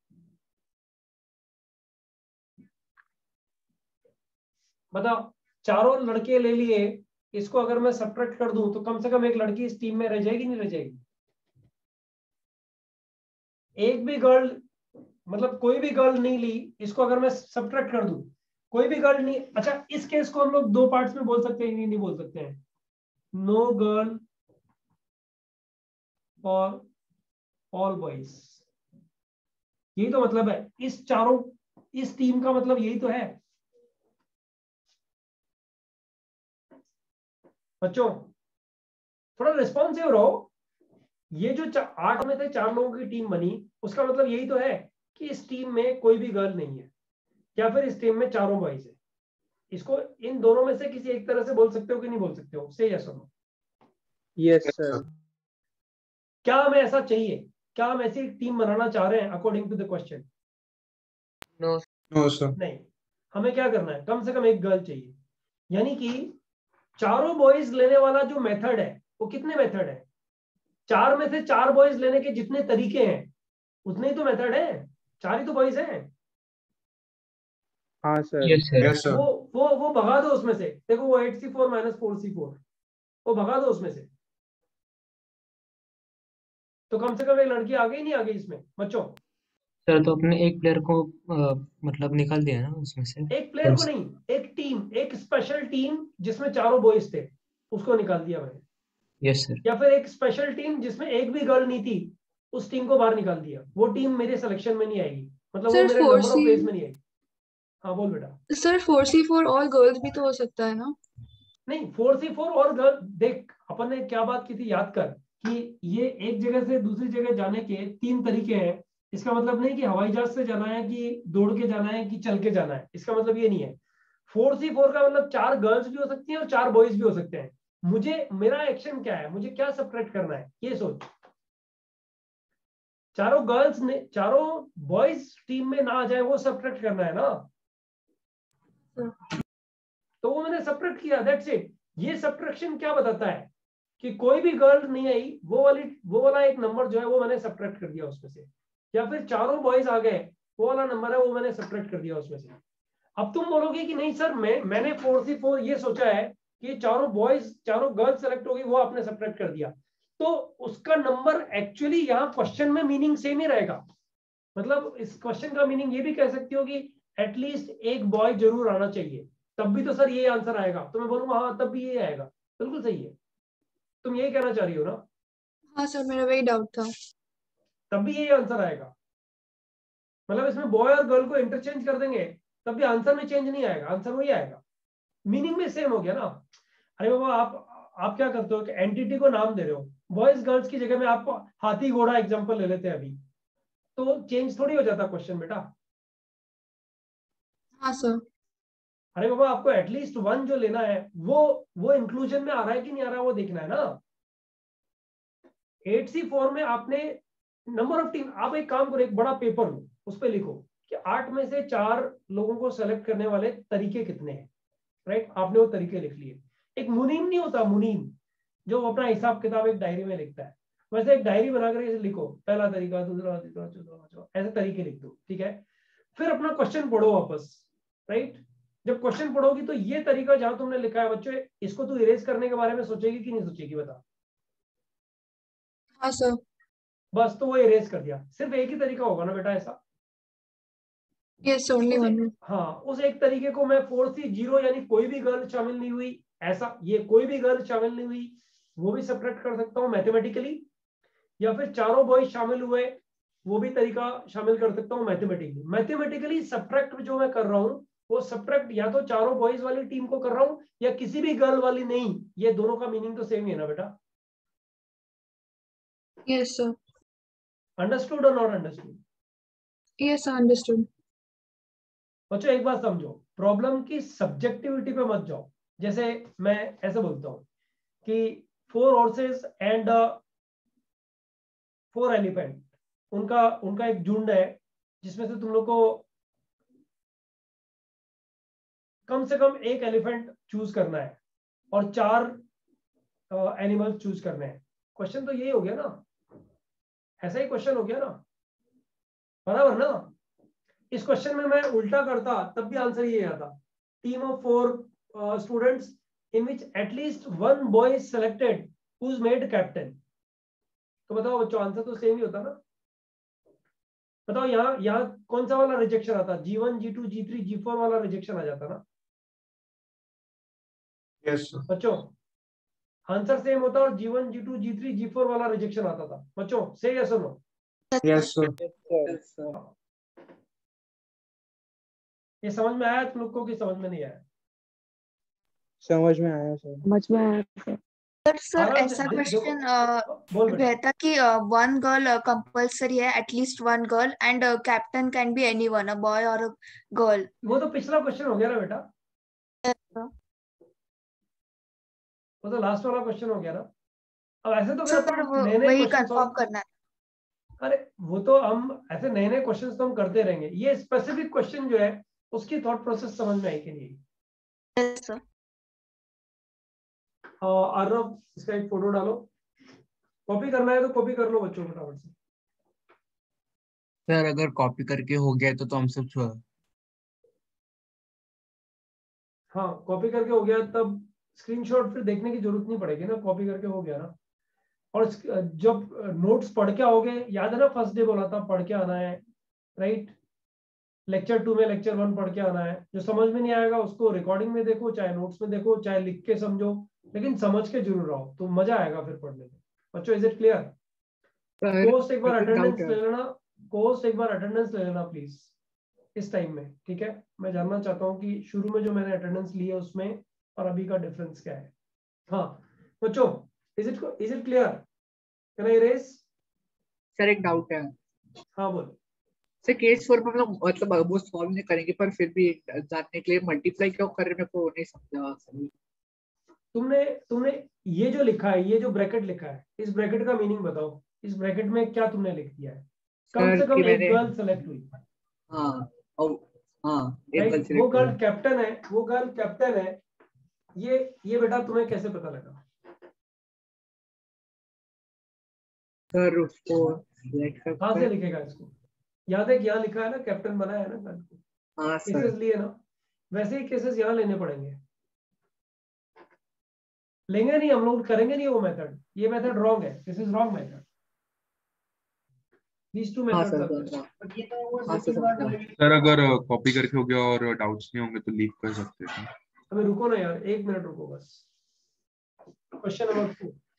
बताओ, चारों लड़के ले लिए, इसको अगर मैं सब्ट्रैक्ट कर दूं तो कम से कम एक लड़की इस टीम में रह जाएगी नहीं रह जाएगी? एक भी गर्ल, मतलब कोई भी गर्ल नहीं ली, इसको अगर मैं सब्ट्रैक्ट कर दूं, कोई भी गर्ल नहीं। अच्छा, इस केस को हम लोग 2 पार्ट्स में बोल सकते हैं, नहीं बोल सकते हैं? नो गर्ल और ऑल बॉयज, यही तो मतलब है। इस टीम का मतलब यही तो है बच्चों। थोड़ा रिस्पॉन्सिव रहो। ये जो 8 में से 4 लोगों की टीम बनी, उसका मतलब यही तो है कि इस टीम में कोई भी गर्ल नहीं है, या फिर इस टीम में चारों बॉयज है। इसको इन दोनों में से किसी एक तरह से बोल सकते हो कि नहीं बोल सकते हो? से यस और नो? Yes sir. क्या हमें ऐसा चाहिए? क्या हम ऐसी टीम बनाना चाह रहे हैं according to the question? No sir. नहीं, हमें क्या करना है? कम से कम एक गर्ल चाहिए। यानी कि चारों बॉयज लेने वाला जो मेथड है, वो कितने मेथड है? 4 में से 4 बॉयज लेने के जितने तरीके हैं, उतने ही तो मेथड है। 4 ही तो बॉयज हैं। हाँ सर। Yes sir. वो भगा दो उसमें से। देखो वो 8C4 - 4C4, वो भगा दो उसमें से, तो कम से कम एक लड़की आ गई नहीं आ गई इसमें बच्चों? सर तो अपने एक प्लेयर को मतलब निकाल दिया ना उसमें से? एक प्लेयर को नहीं, एक टीम, एक स्पेशल टीम जिसमें चारों बॉयज थे, उसको निकाल दिया मैंने। Yes sir. या फिर एक स्पेशल टीम जिसमें एक भी गर्ल नहीं थी, उस टीम को बाहर निकाल दिया। वो टीम मेरे सिलेक्शन में नहीं आएगी, मतलब वो मेरे नंबर ऑफ प्लेस में नहीं आएगी। हाँ बोल बेटा। सर 4C4 ऑल गर्ल्स भी तो हो सकता है ना? नहीं, 4C4 और गर्ल, देख अपन ने क्या बात की थी, याद कर कि ये एक जगह से दूसरी जगह जाने के 3 तरीके हैं। इसका मतलब नहीं कि हवाई जहाज से जाना है, कि दौड़ के जाना है, कि चल के जाना है। इसका मतलब ये नहीं है। 4C4 का मतलब 4 गर्ल्स भी हो सकती हैं और 4 बॉयज भी हो सकते हैं। मेरा एक्शन क्या है? मुझे क्या सब्ट्रैक्ट करना है, ये सोच। चारों गर्ल्स ने, चारों बॉयज टीम में ना आ जाए, वो सब्ट्रैक्ट करना है ना। तो वो मैंने सब्ट्रैक्ट किया, दैट्स इट। ये सब्ट्रैक्शन क्या बताता है? कि कोई भी गर्ल नहीं आई, वो वाला एक नंबर जो है वो मैंने सब्ट्रैक्ट कर दिया उसमें से। या फिर चारों बॉयज आ गए, वो वाला नंबर है वो मैंने सब्ट्रैक्ट कर दिया उसमें से। अब तुम बोलोगे कि नहीं सर मैंने 4C4 ये सोचा है कि चारों बॉयज चारों गर्ल्स सेलेक्ट होगी, वो आपने सब्ट्रैक्ट कर दिया, तो उसका नंबर एक्चुअली यहाँ क्वेश्चन में मीनिंग सेम ही रहेगा। मतलब इस क्वेश्चन का मीनिंग ये भी कह सकती हो कि एटलीस्ट एक बॉय जरूर आना चाहिए, तब भी तो सर ये आंसर आएगा। तो मैं बोलूंगा हाँ तब भी ये आएगा, बिल्कुल सही है। तुम यही कहना चाह रही हो ना? हाँ सर, मेरा वही डाउट था। तब भी यही आंसर आएगा, मतलब इसमें बॉय और गर्ल को इंटरचेंज कर देंगे तब भी आंसर में चेंज नहीं आएगा, आंसर वही आएगा, मीनिंग में सेम हो गया ना। अरे बाबा आप क्या करते हो कि एंटिटी को नाम दे रहे हो, बॉयज गर्ल्स की जगह में आप हाथी घोड़ा एग्जांपल ले लेते हैं अभी, तो चेंज थोड़ी हो जाता क्वेश्चन बेटा। हाँ सर। अरे बाबा आपको एटलीस्ट वन जो लेना है वो इंक्लूजन में आ रहा है कि नहीं आ रहा है वो देखना है ना। 8C4 में आपने नंबर ऑफ टीम, आप एक काम करो, एक बड़ा पेपर लो, उस पर लिखो कि 8 में से 4 लोगों को सेलेक्ट करने वाले तरीके कितने हैं, राइट? आपने वो तरीके लिख लिए। एक मुनीम नहीं होता, मुनीम जो अपना हिसाब किताब एक डायरी में लिखता है, वैसे एक डायरी बनाकर इसे लिखो, पहला तरीका, दूसरा, तीसरा, चौथा, ऐसे तरीके लिख दो, ठीक है? फिर अपना क्वेश्चन पढ़ो वापस, राइट? जब क्वेश्चन पढ़ोगी तो ये तरीका जहां तुमने लिखा है बच्चों, इसको तू इरेज करने के बारे में सोचेगी कि नहीं सोचेगी बता? हाँ सर। बस तो वो इरेज कर दिया। सिर्फ एक ही तरीका होगा ना बेटा ऐसा? Yes only one. हाँ, उस एक तरीके को मैं 4C0 यानी कोई भी गर्ल शामिल नहीं हुई, ऐसा ये कोई भी गर्ल शामिल नहीं हुई वो भी सब्ट्रैक्ट कर सकता हूँ मैथमेटिकली, या फिर चारों बॉयज शामिल हुए वो भी तरीका शामिल कर सकता हूँ मैथमेटिकली। मैथमेटिकली सब्ट्रैक्ट जो मैं कर रहा हूँ वो सब्ट्रैक्ट या तो चारों बॉयज वाली टीम को कर रहा हूँ या किसी भी गर्ल वाली नहीं, ये दोनों का मीनिंग तो सेम ही है ना बेटा? Yes sir. अंडरस्टूड और नॉट अंडरस्टूड? Yes understood. बच्चों एक बात समझो, प्रॉब्लम की सब्जेक्टिविटी पे मत जाओ। जैसे मैं ऐसे बोलता हूँ कि 4 horses एंड 4 elephant, उनका एक झुंड है जिसमें से तुम लोग को कम से कम एक एलिफेंट चूज करना है और 4 एनिमल्स चूज करने हैं। क्वेश्चन तो यही हो गया ना, ऐसा ही क्वेश्चन हो गया ना, बराबर ना? इस क्वेश्चन में मैं उल्टा करता तब भी आंसर ये आता, team of 4 students in which at least 1 boy is selected who is made captain. तो बताओ बच्चों आंसर तो सेम ही होता ना? बताओ यहाँ कौन सा वाला रिजेक्शन आता? G1 G2 G3 G4 वाला रिजेक्शन आ जाता ना? यस बच्चों आंसर सेम होता और G1 G2 G3 G4 वाला रिजेक्शन आता था। बच्चों से यस और नो? Yes sir. ये समझ में आया तुम लोग को कि समझ में नहीं आया? समझ में आया सर। समझ में आया सर। सर ऐसा क्वेश्चन रहता कि 1 गर्ल कंपल्सरी है, at least 1 girl, and captain can be anyone, a boy और अ गर्ल। वो तो पिछला क्वेश्चन हो गया ना बेटा, वो तो लास्ट वाला क्वेश्चन हो गया ना। अब ऐसे तो सर वही कंफर्म करना है। अरे वो तो हम ऐसे नए नए क्वेश्चंस तो हम करते रहेंगे, ये स्पेसिफिक क्वेश्चन जो है उसकी थॉट प्रोसेस समझ में आई कि नहीं? Yes sir. अर्नब इसका एक फोटो डालो, कॉपी करना है तो कॉपी कर लो बच्चों फटाफट से। सर अगर कॉपी करके हो गया तो हम सब हाँ कॉपी करके हो गया तब स्क्रीनशॉट फिर देखने की जरूरत नहीं पड़ेगी ना, कॉपी करके हो गया ना। और जब नोट्स पढ़ के आओगे, याद है ना फर्स्ट डे बोला था पढ़ के आना है, राइट? लेक्चर 2 में लेक्चर 1 पढ़ के आना है। जो समझ में नहीं आएगा उसको रिकॉर्डिंग में देखो, चाहे नोट्स में देखो, चाहे लिख के समझो, लेकिन समझ के जरूर आओ तो मजा आएगा फिर पढ़ने में। बच्चों इज इट क्लियर? कोर्स एक बार अटेंडेंस ले लेना, कोर्स एक बार अटेंडेंस ले लेना प्लीज इस टाइम में, ठीक है? मैं जानना चाहता हूँ कि शुरू में जो मैंने अटेंडेंस ली है उसमें और अभी का डिफरेंस क्या है। हाँ बच्चों is it clear? Can I raise? Sir एक डाउट है। हाँ बोल। सर केस 4 में हम लोग मतलब वो सॉल्व नहीं करेंगे, पर फिर भी जानने के लिए मल्टीप्लाई क्यों कर रहे हैं, मेरे को नहीं समझा सर। तुमने ये जो लिखा है, ये जो ब्रैकेट लिखा है, इस ब्रैकेट का मीनिंग बताओ। इस ब्रैकेट में क्या तुमने लिख दिया है? कम से कम एक गर्ल सेलेक्ट हुई। हाँ एक गर्ल, वो गर्ल कैप्टन है, वो गर्ल कैप्टन है। ये बेटा तुम्हें कैसे पता लगा? सर उसको कहाँ से लिखेगा इसको? याद है कि यहाँ लिखा है ना कैप्टन बनाया है ना कल को, हाँ केसेस सर। लिए ना, वैसे ही केसेस यहाँ लेने पड़ेंगे। लेंगे नहीं हम लोग, करेंगे नहीं वो मेथड, ये मेथड रॉन्ग है, this is wrong method. These two हाँ methods सर are समझ correct. रहा हाँ सर समझ रहा सर अगर कॉपी करके हो गया और डाउट्स नहीं होंगे तो लीव कर सकते हैं। अबे रुको ना यार, 1 मिनट रुको बस। Question number 2